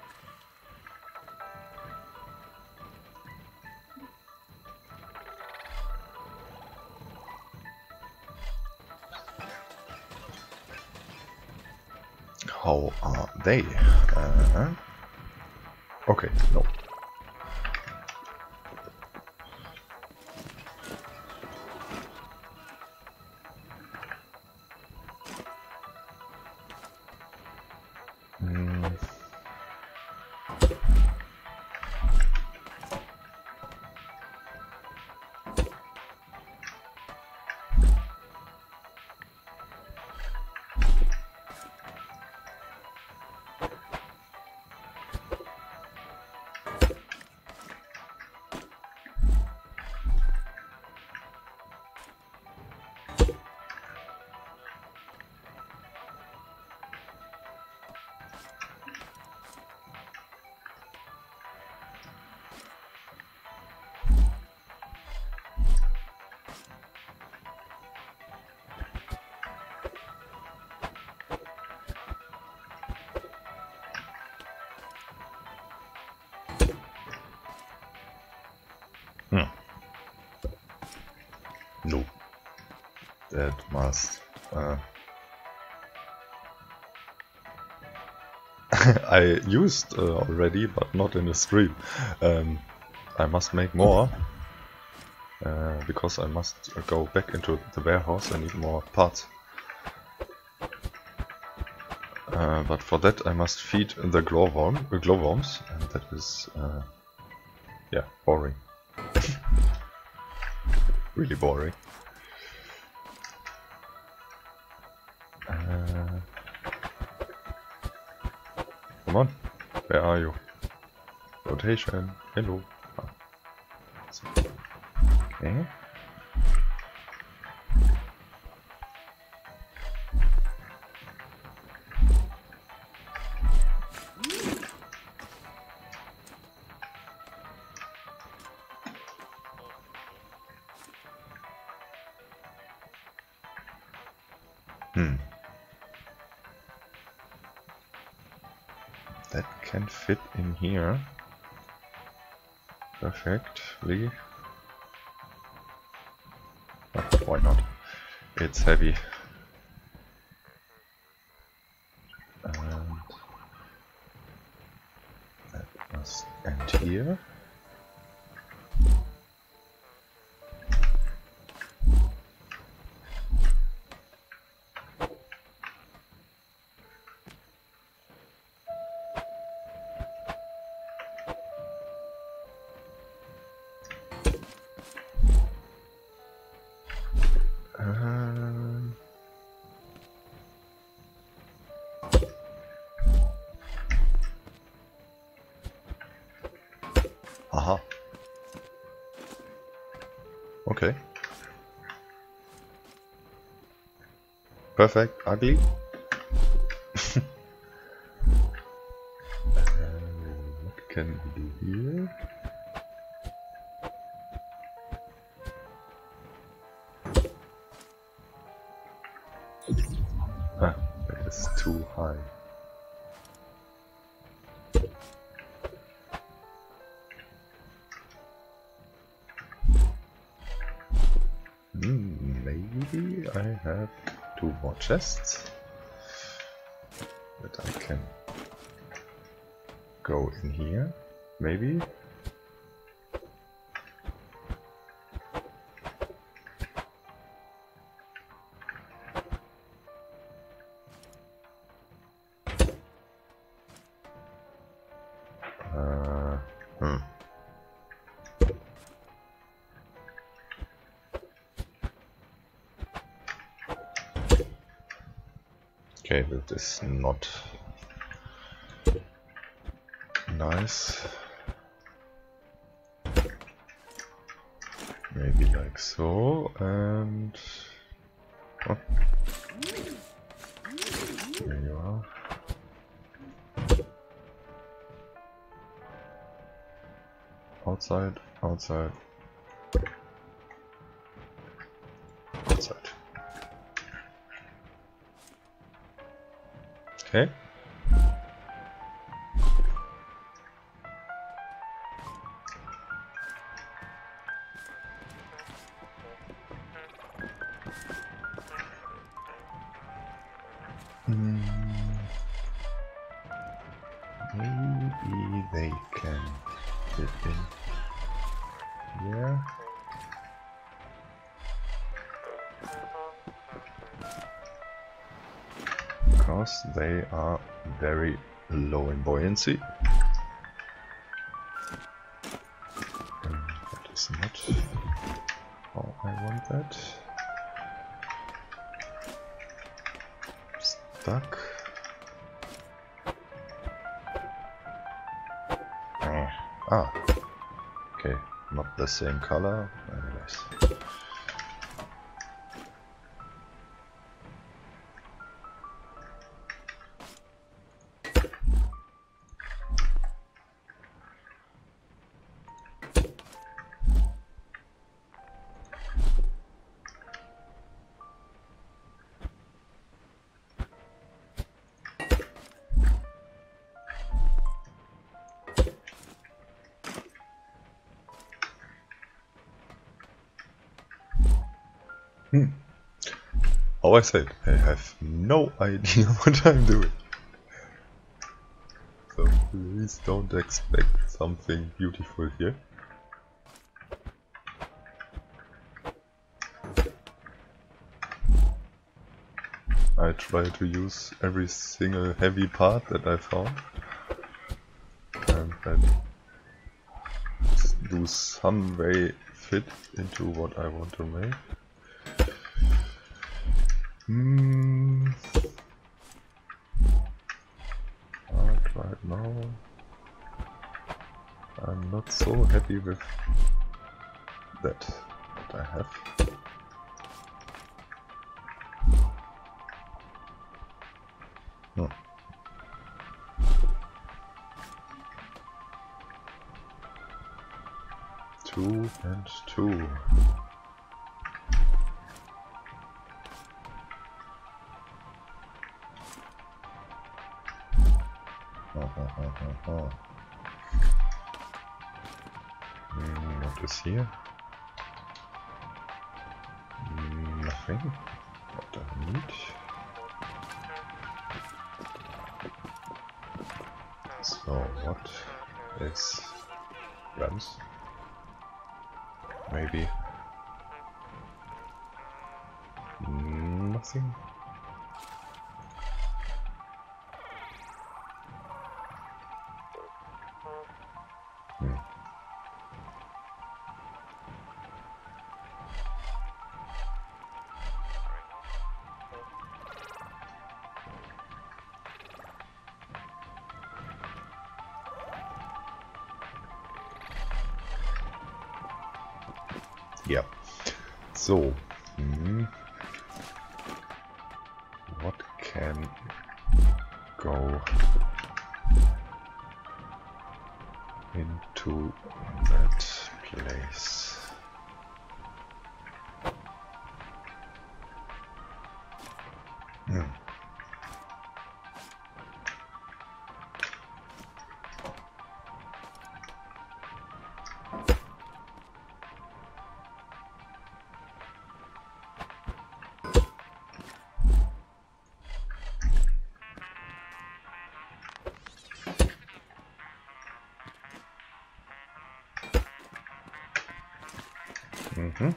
how are they? Uh, okay, no. that must... Uh, I used uh, already, but not in the stream. Um, I must make more, uh, because I must go back into the warehouse. I need more parts. Uh, but for that I must feed the glowworm, uh, glowworms, and that is, uh, yeah, boring. Really boring. Uh, come on, where are you? Rotation, hello. Ah. Okay. Hmm. That can fit in here. Perfectly. Oh, why not? It's heavy. And that must end here. Um, aha. Okay. Perfect. Ugly. uh, what can we do here? Ah, that is too high. Hmm, maybe I have two more chests that I can go in here, maybe. Uh, hmm. Okay, that is not nice. Maybe like so, and oh. There you are. Outside, outside, outside. Okay. Mm, maybe they can fit in here. Because they are very low in buoyancy. Um, that is not how I want that. Stuck. Ah, okay, not the same color, anyways. Hmm. how I said, I have no idea what I'm doing. So please don't expect something beautiful here. I try to use every single heavy part that I found and that do some way fit into what I want to make. Hmm. But right now I'm not so happy with that what I have. Hmm. Two and two. Oh, oh, oh, oh, oh. Mm, what is here? Mm, nothing. What I need. So what is guns? Maybe mm, nothing. Hmm. Yeah. So, hmm. What can go into that place? Hmm. Mm-hmm.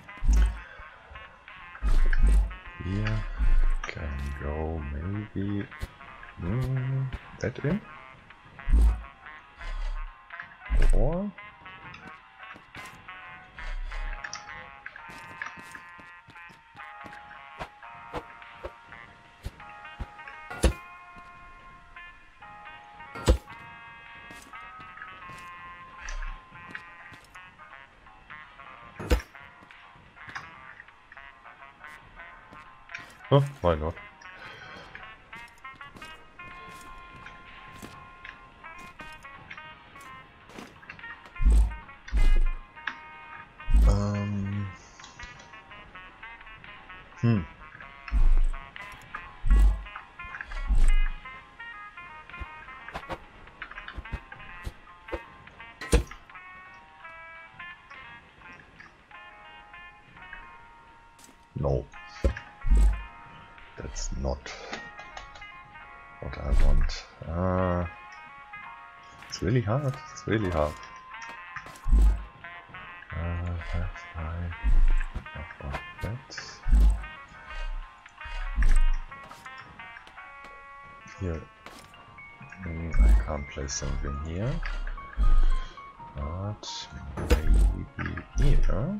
Here can go maybe mm, that in, or oh, why not? Um. Hmm. No. That's not what I want. Uh, it's really hard. It's really hard. Uh, have I enough of that? Here. Mm, I can't place something here. But maybe here.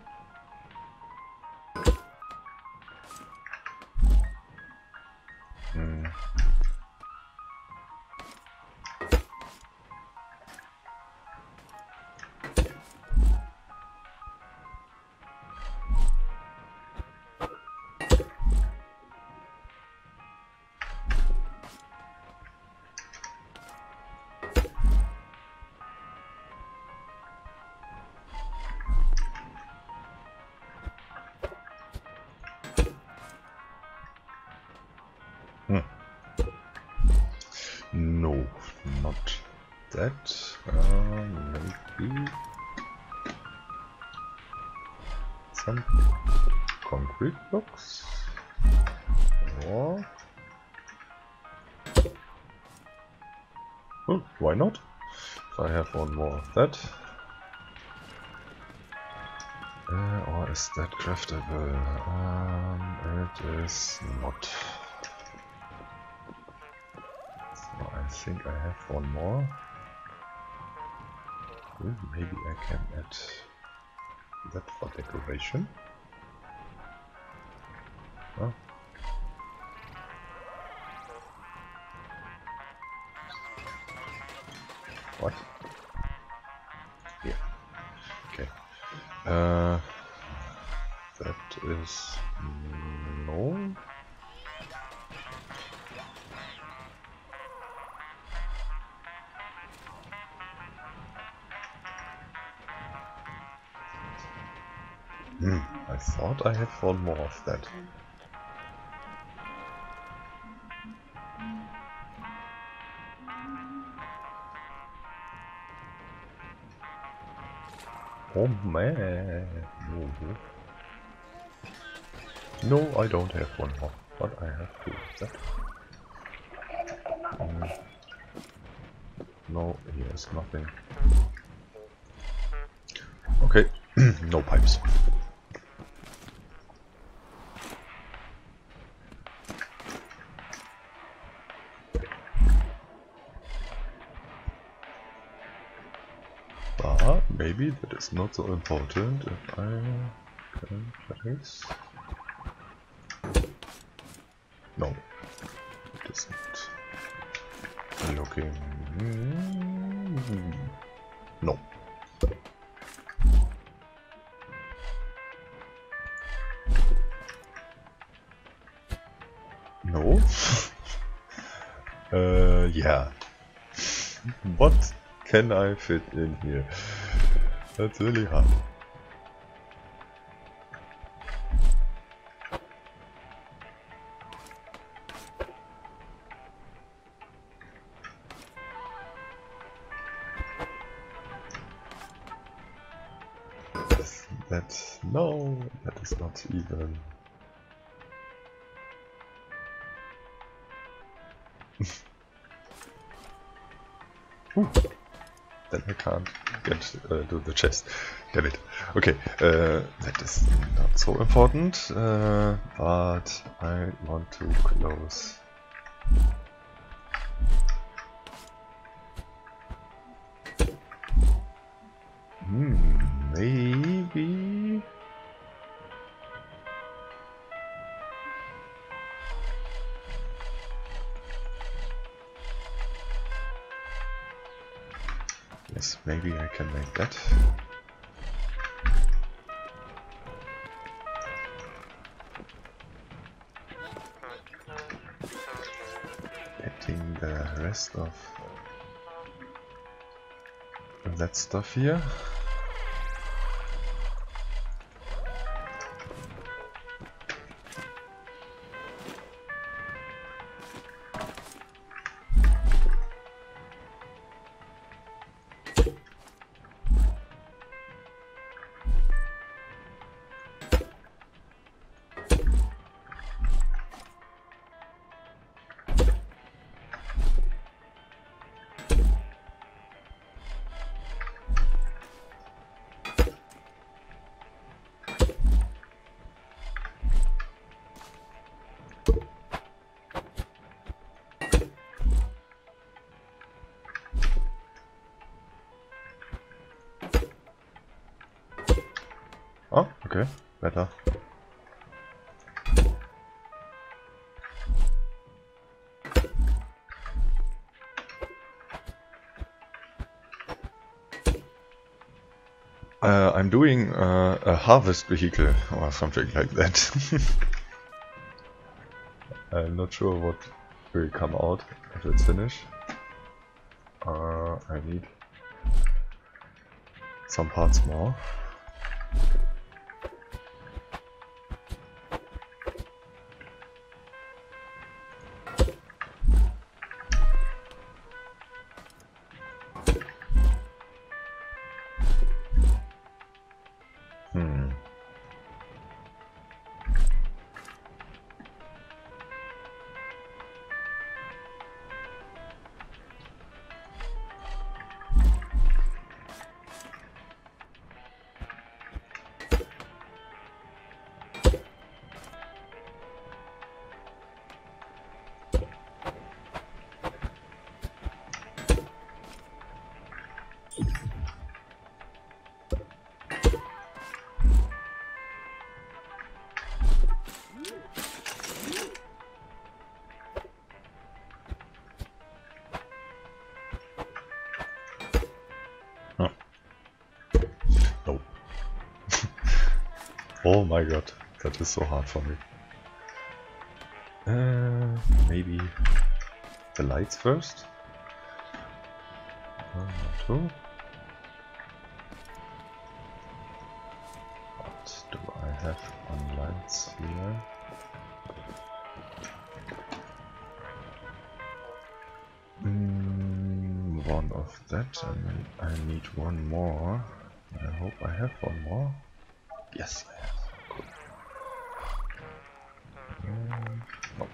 Hmm. Hmm. No, not that. Uh, maybe some concrete blocks. more. Oh, why not? If I have one more of that. Uh, or is that craftable? Um, it is not. So I think I have one more. Ooh, maybe I can add that for decoration. Oh. What? Yeah. Okay. Uh, that is no. Hmm. I thought I had one more of that. Oh man. No. No, I don't have one more, but I have two of that. Mm. No, here's nothing. Okay, no pipes. But maybe that is not so important if I can place. No, it is not. Looking. No. No. uh, yeah. What can I fit in here? That's really hard. That, no, that is not even. Ooh, then I can't get uh, to the chest. Damn it. Okay, uh, that is not so important, uh, but I want to close. Hmm, maybe. Yes, maybe I can make that. Getting the rest of that stuff here. Oh, okay, better. Uh, I'm doing uh, a harvest vehicle or something like that. I'm not sure what will come out if it's finished. Uh, I need some parts more. Hmm. Oh my god, that is so hard for me. Uh, maybe the lights first? One or two. What do I have on lights here? Mm, one of that, and I need one more. I hope I have one more. Yes, I have. Cool. Um, oh.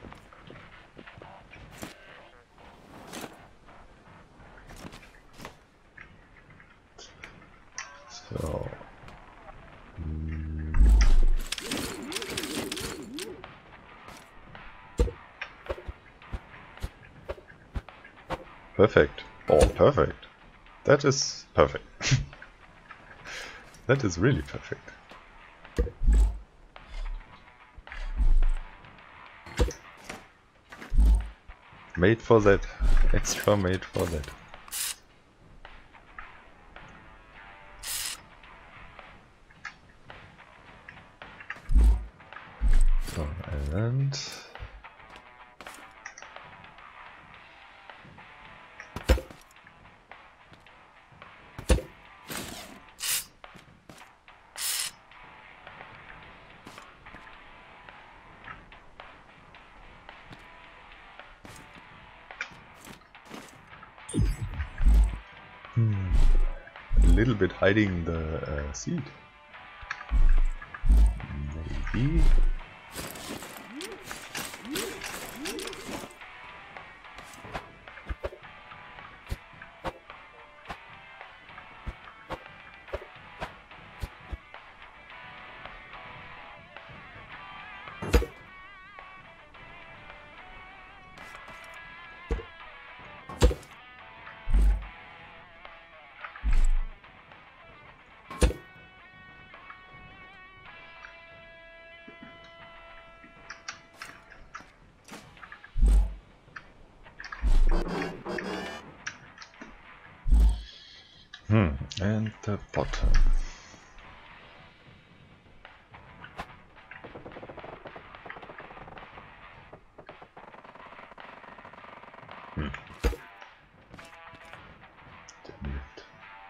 So. Mm, perfect. Oh, perfect. That is perfect. That is really perfect. Made for that. Extra made for that. So, and hmm. A little bit hiding the uh, seed. Maybe. Hmm. And the bottom. Hmm. Damn it.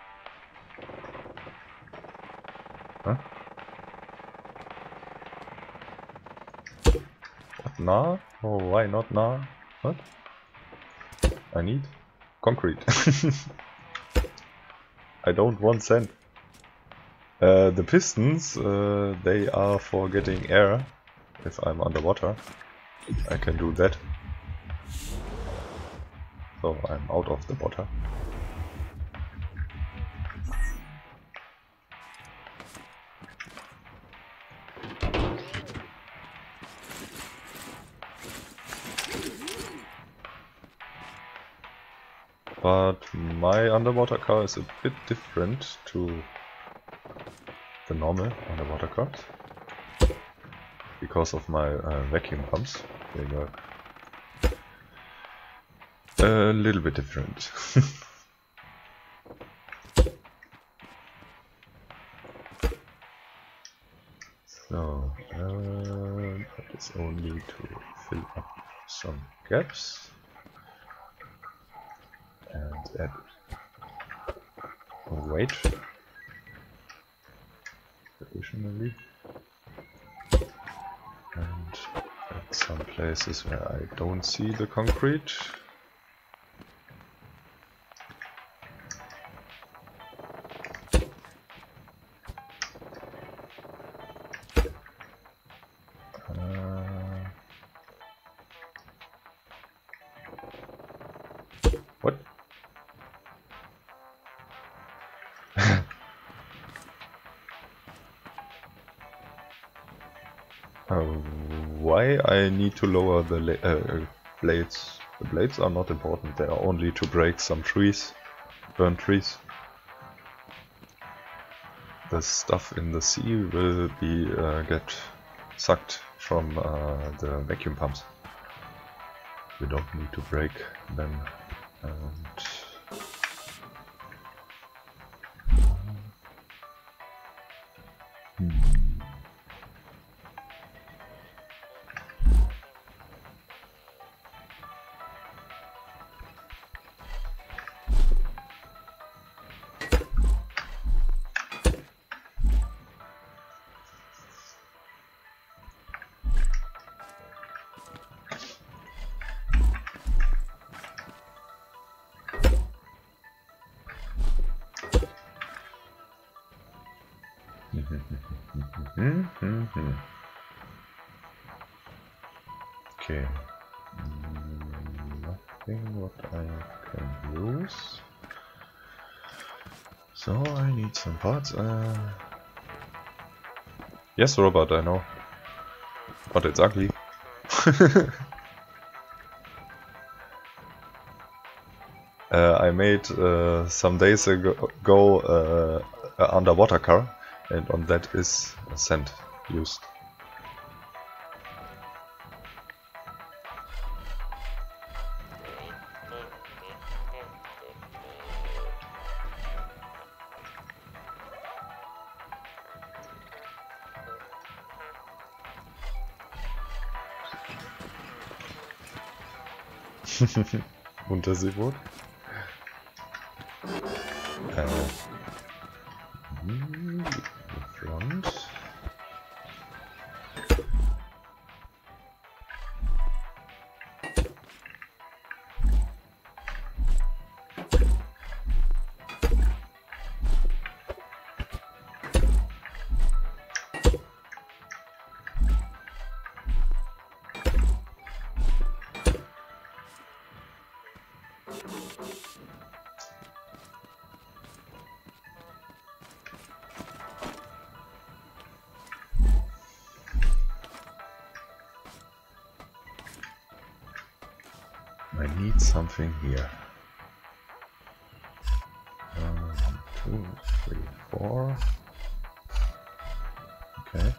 Huh? What now? Oh, why not now? What? I need concrete. I don't want sand. Uh, the pistons, uh, they are for getting air. If I'm underwater, I can do that. So I'm out of the water. But my underwater car is a bit different to the normal underwater cars. Because of my uh, vacuum pumps. They work a little bit different. So, uh, that is only to fill up some gaps and add weight additionally, and at some places where I don't see the concrete. What? uh, why I need to lower the uh, blades? The blades are not important, they are only to break some trees, burn trees. The stuff in the sea will be uh, get sucked from uh, the vacuum pumps. You don't need to break them. And hmm. Hmm, hmm, hmm. Okay. Nothing what I can use. So I need some parts. Uh... Yes, robot, I know. But it's ugly. uh, I made uh, some days ago, ago uh, an underwater car, and on that is a sand used. Unterseeboot. Äh, hm, Front. I need something here. One, two, three, four. Okay.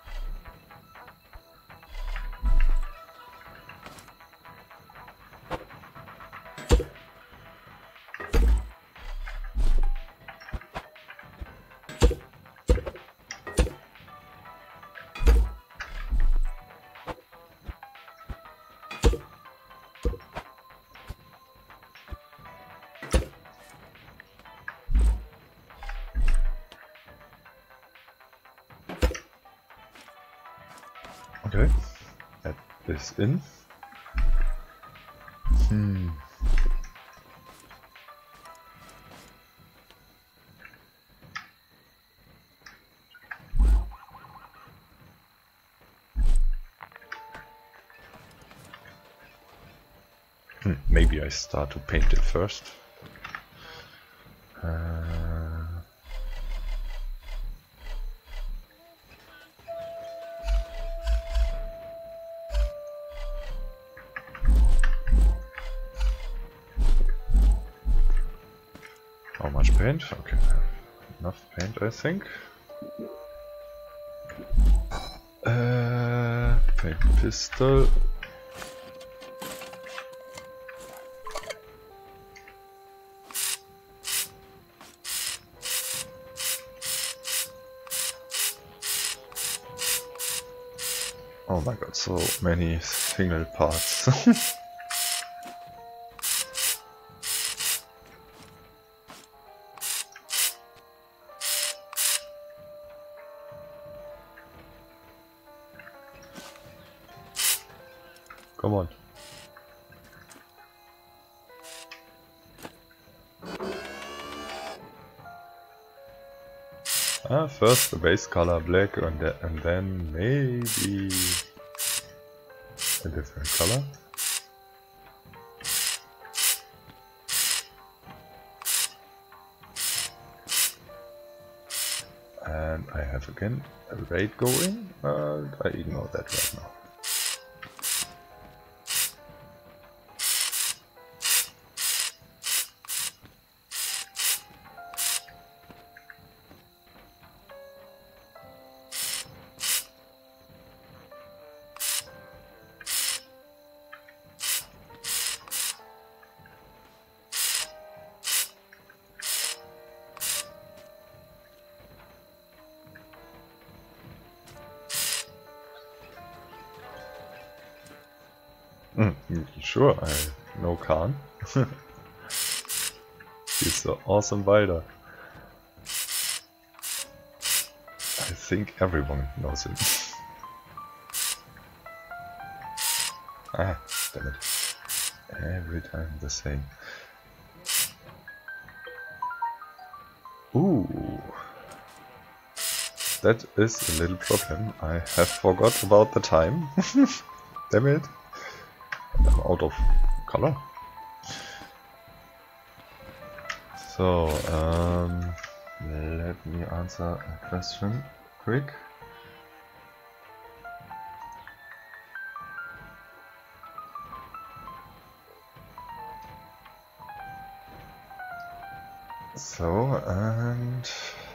Okay. Add this in. Hmm. Hmm. Maybe I start to paint it first. Uh, How much paint? Okay, enough paint, I think. Uh, paint pistol. Oh my god, so many single parts. Come on. Ah, first the base color black and, th and then maybe a different color. And I have again a raid going, and I ignore that right now. Mm, sure, I know Khan. He's the awesome builder. I think everyone knows him. Ah, damn it. Every time the same. Ooh. that is a little problem. I have forgot about the time. Damn it. I'm out of color. So, um, let me answer a question quick. So, and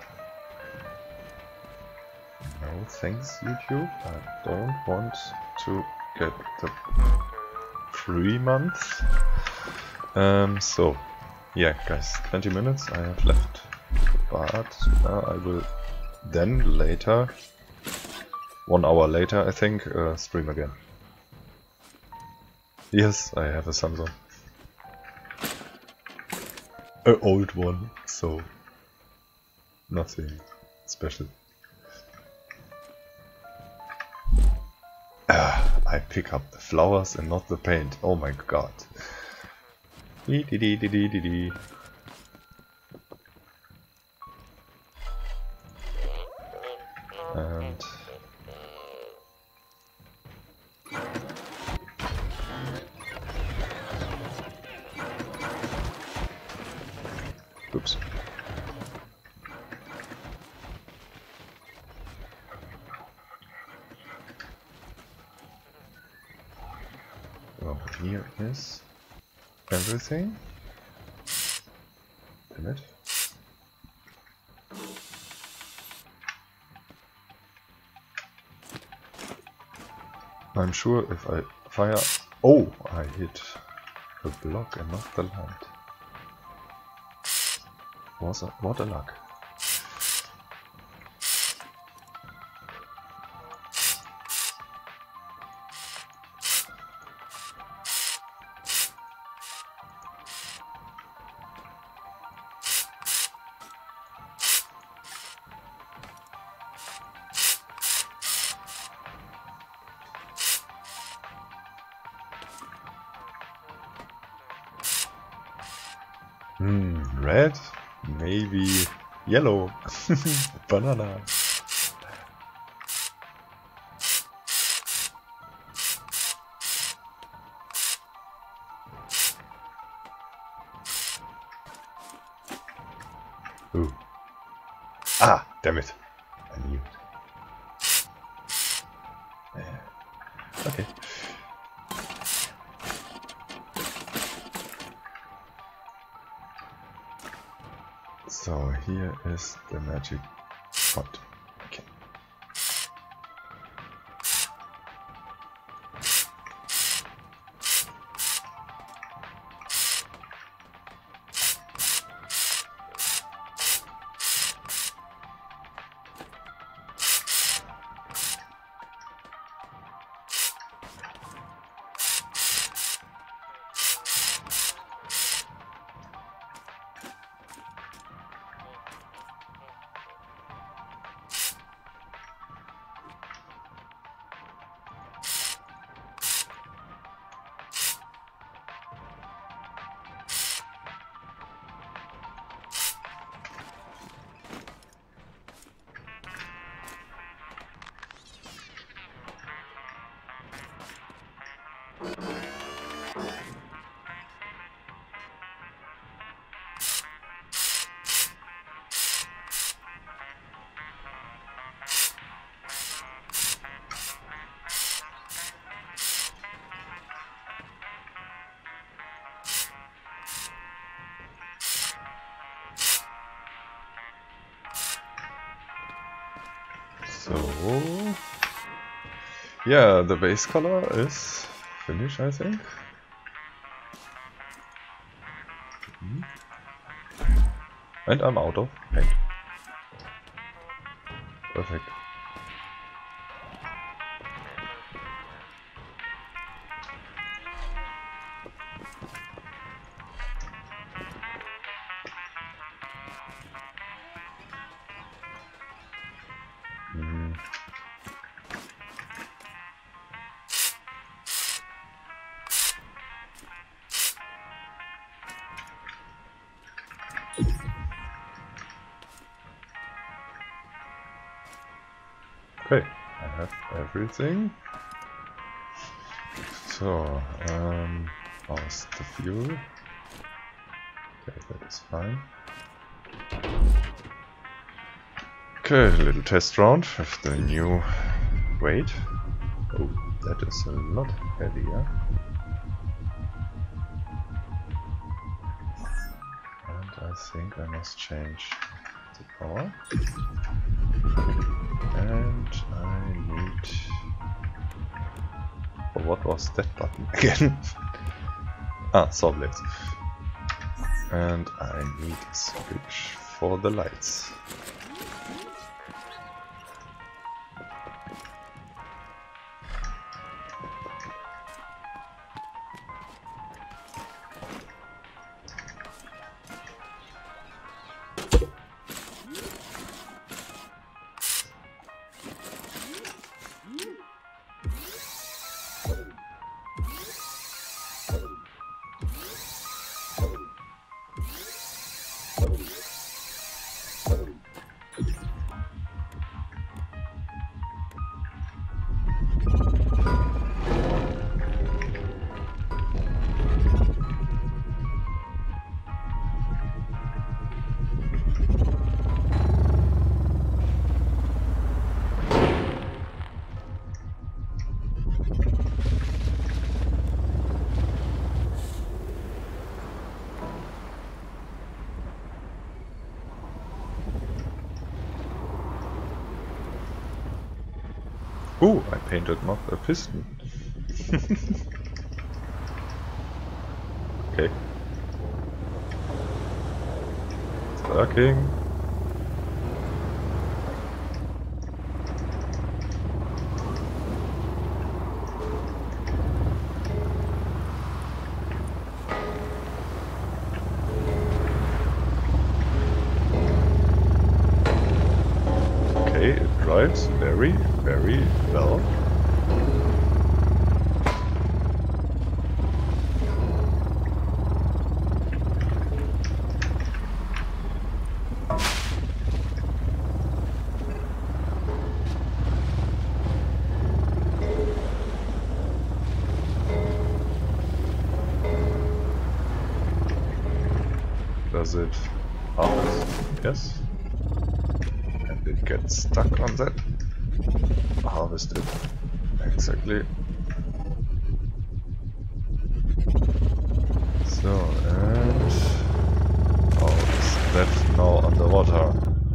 no thanks YouTube, I don't want to get the free month. Um, so, yeah guys, twenty minutes I have left, but uh, I will then later, one hour later I think, uh, stream again. Yes, I have a Samsung. An old one, so nothing special. Ah, I pick up the flowers and not the paint. Oh my god. Dee dee dee dee dee dee dee. And oops. Oh, here is everything. Damn it. I'm sure if I fire... Oh, I hit the block and not the light. Was a, what a luck. Hmm, red? Maybe yellow. Banana. Ooh. Ah, damn it. I knew it. Yeah. Okay. So here is the magic spot. Okay. So, yeah, the base color is finished, I think. Mm-hmm. And I'm out of paint. Perfect. Mm. Okay, I have everything. So, um, how's the fuel? Okay, that is fine. Okay, a little test round with the new weight. Oh, that is a lot heavier. And I think I must change the power. And I need... Oh, what was that button again? Ah, saw blades. And I need a switch for the lights. Oh, I painted not a piston. Okay. It's working. Okay, it drives very, very well. Does it harvest? Yes. And it gets stuck on that. Harvest it. Exactly. So, and how is that now underwater?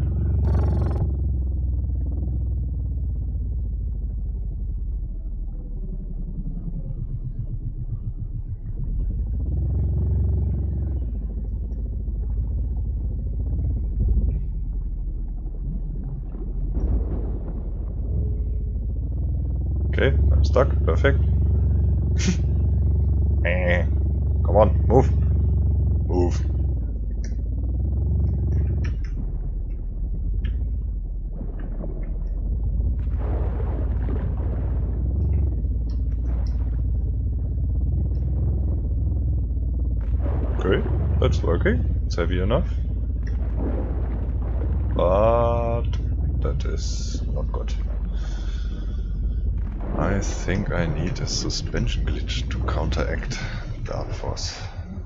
Okay, I'm stuck. Perfect. Eh, come on, move. Move. Okay, that's working. It's heavy enough. But that is not good. I think I need a suspension glitch to counteract Dark Force.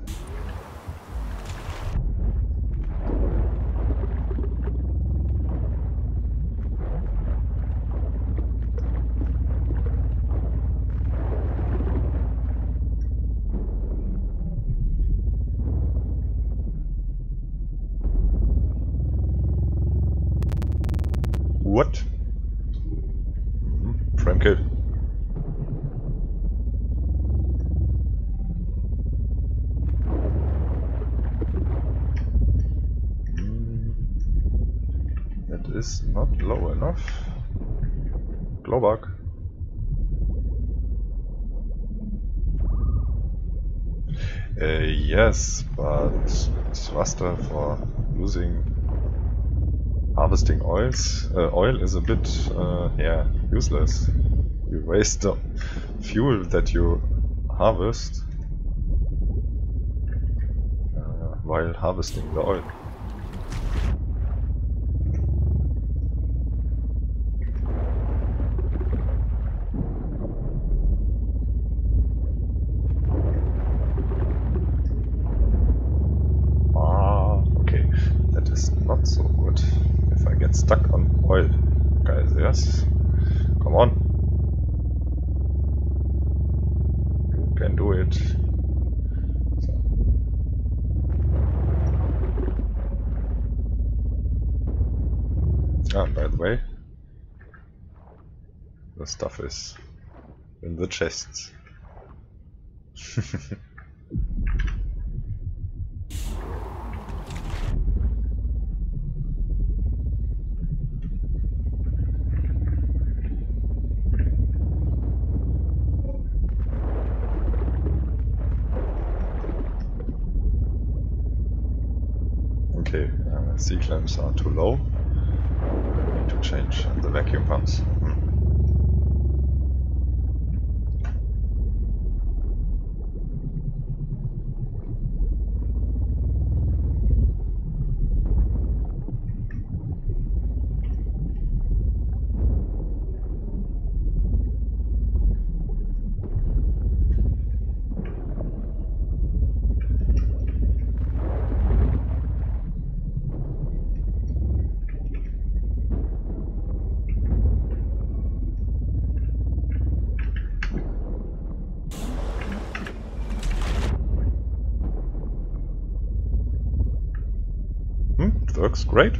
What? Mm-hmm. Frame kill. Is not low enough. Glowbug. Uh, yes, but thruster for using harvesting oils uh, oil is a bit uh, yeah useless. You waste the fuel that you harvest uh, while harvesting the oil. not so good if I get stuck on oil. Guys, yes? Come on. You can do it. So. Ah, by the way, the stuff is in the chests. Okay, uh, C-clamps are too low. I need to change the vacuum pumps. Hmm. Hmm, it works great.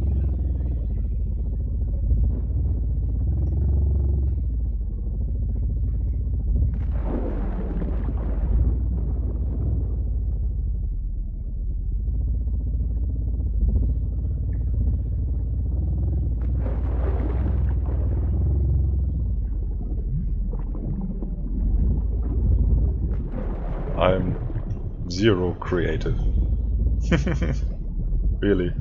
I'm zero creative. Really.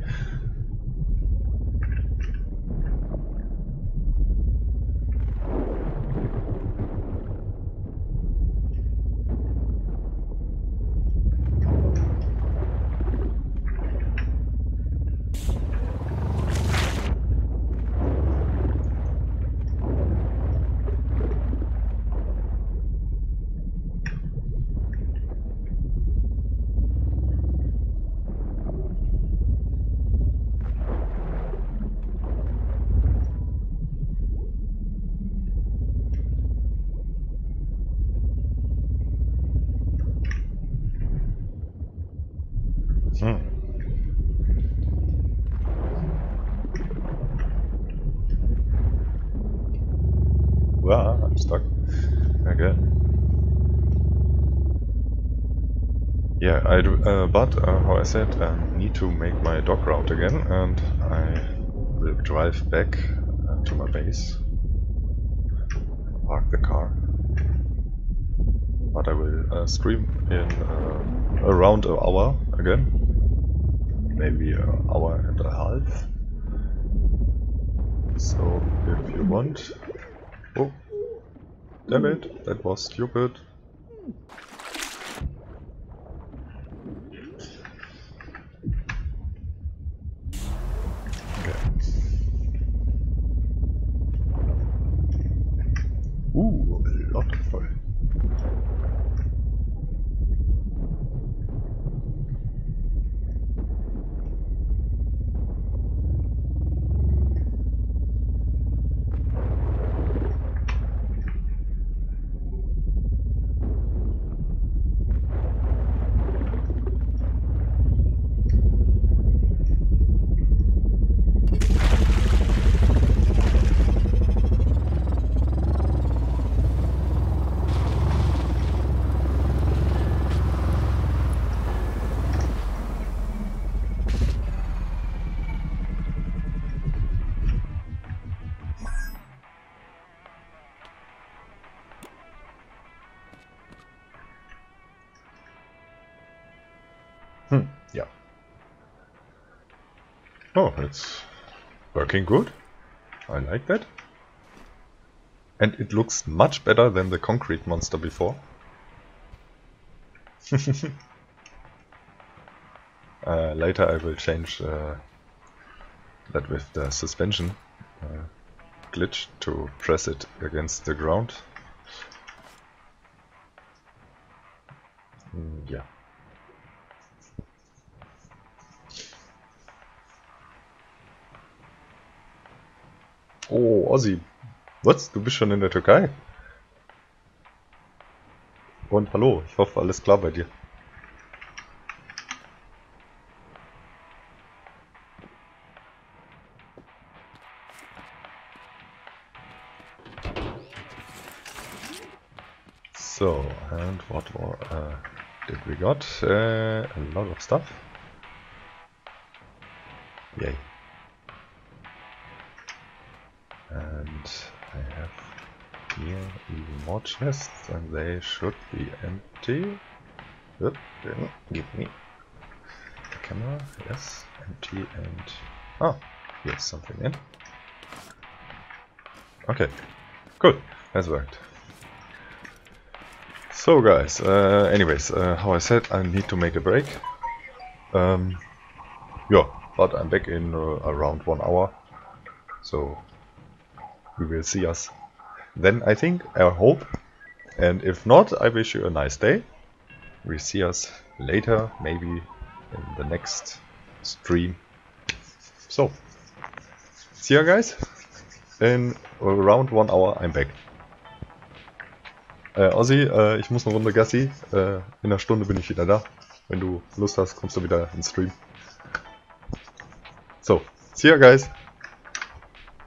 Hmm. Well, I'm stuck again. Yeah, I do, uh, but uh, how I said, I need to make my dock route again, and I will drive back uh, to my base, park the car. But I will uh, stream in uh, around an hour again, maybe an hour and a half. So if you want, oh, damn it, that was stupid. Okay. Ooh, a lot of oil. Hmm, yeah. Oh, it's working good. I like that. And it looks much better than the concrete monster before. uh, later I will change uh, that with the suspension uh, glitch to press it against the ground. Mm, yeah. Oh, Ozzy. Was? Du bist schon in der Türkei? Und hallo, ich hoffe, alles klar bei dir. So, and what more uh, did we got? Uh, a lot of stuff. Yay. And I have here even more chests, and they should be empty. Oop, give me the camera. Yes, empty, and oh, here's something in. Okay, cool, has worked. So guys, uh, anyways, uh, how I said, I need to make a break. Um, yeah, but I'm back in uh, around one hour, so we will see us then, I think, I hope. And if not, I wish you a nice day. We'll see us later, maybe in the next stream. So, see you guys. In around one hour I'm back. Äh, Ozzy, äh, ich muss eine Runde Gassi. Äh, in einer Stunde bin ich wieder da. Wenn du Lust hast, kommst du wieder ins Stream. So, see you guys.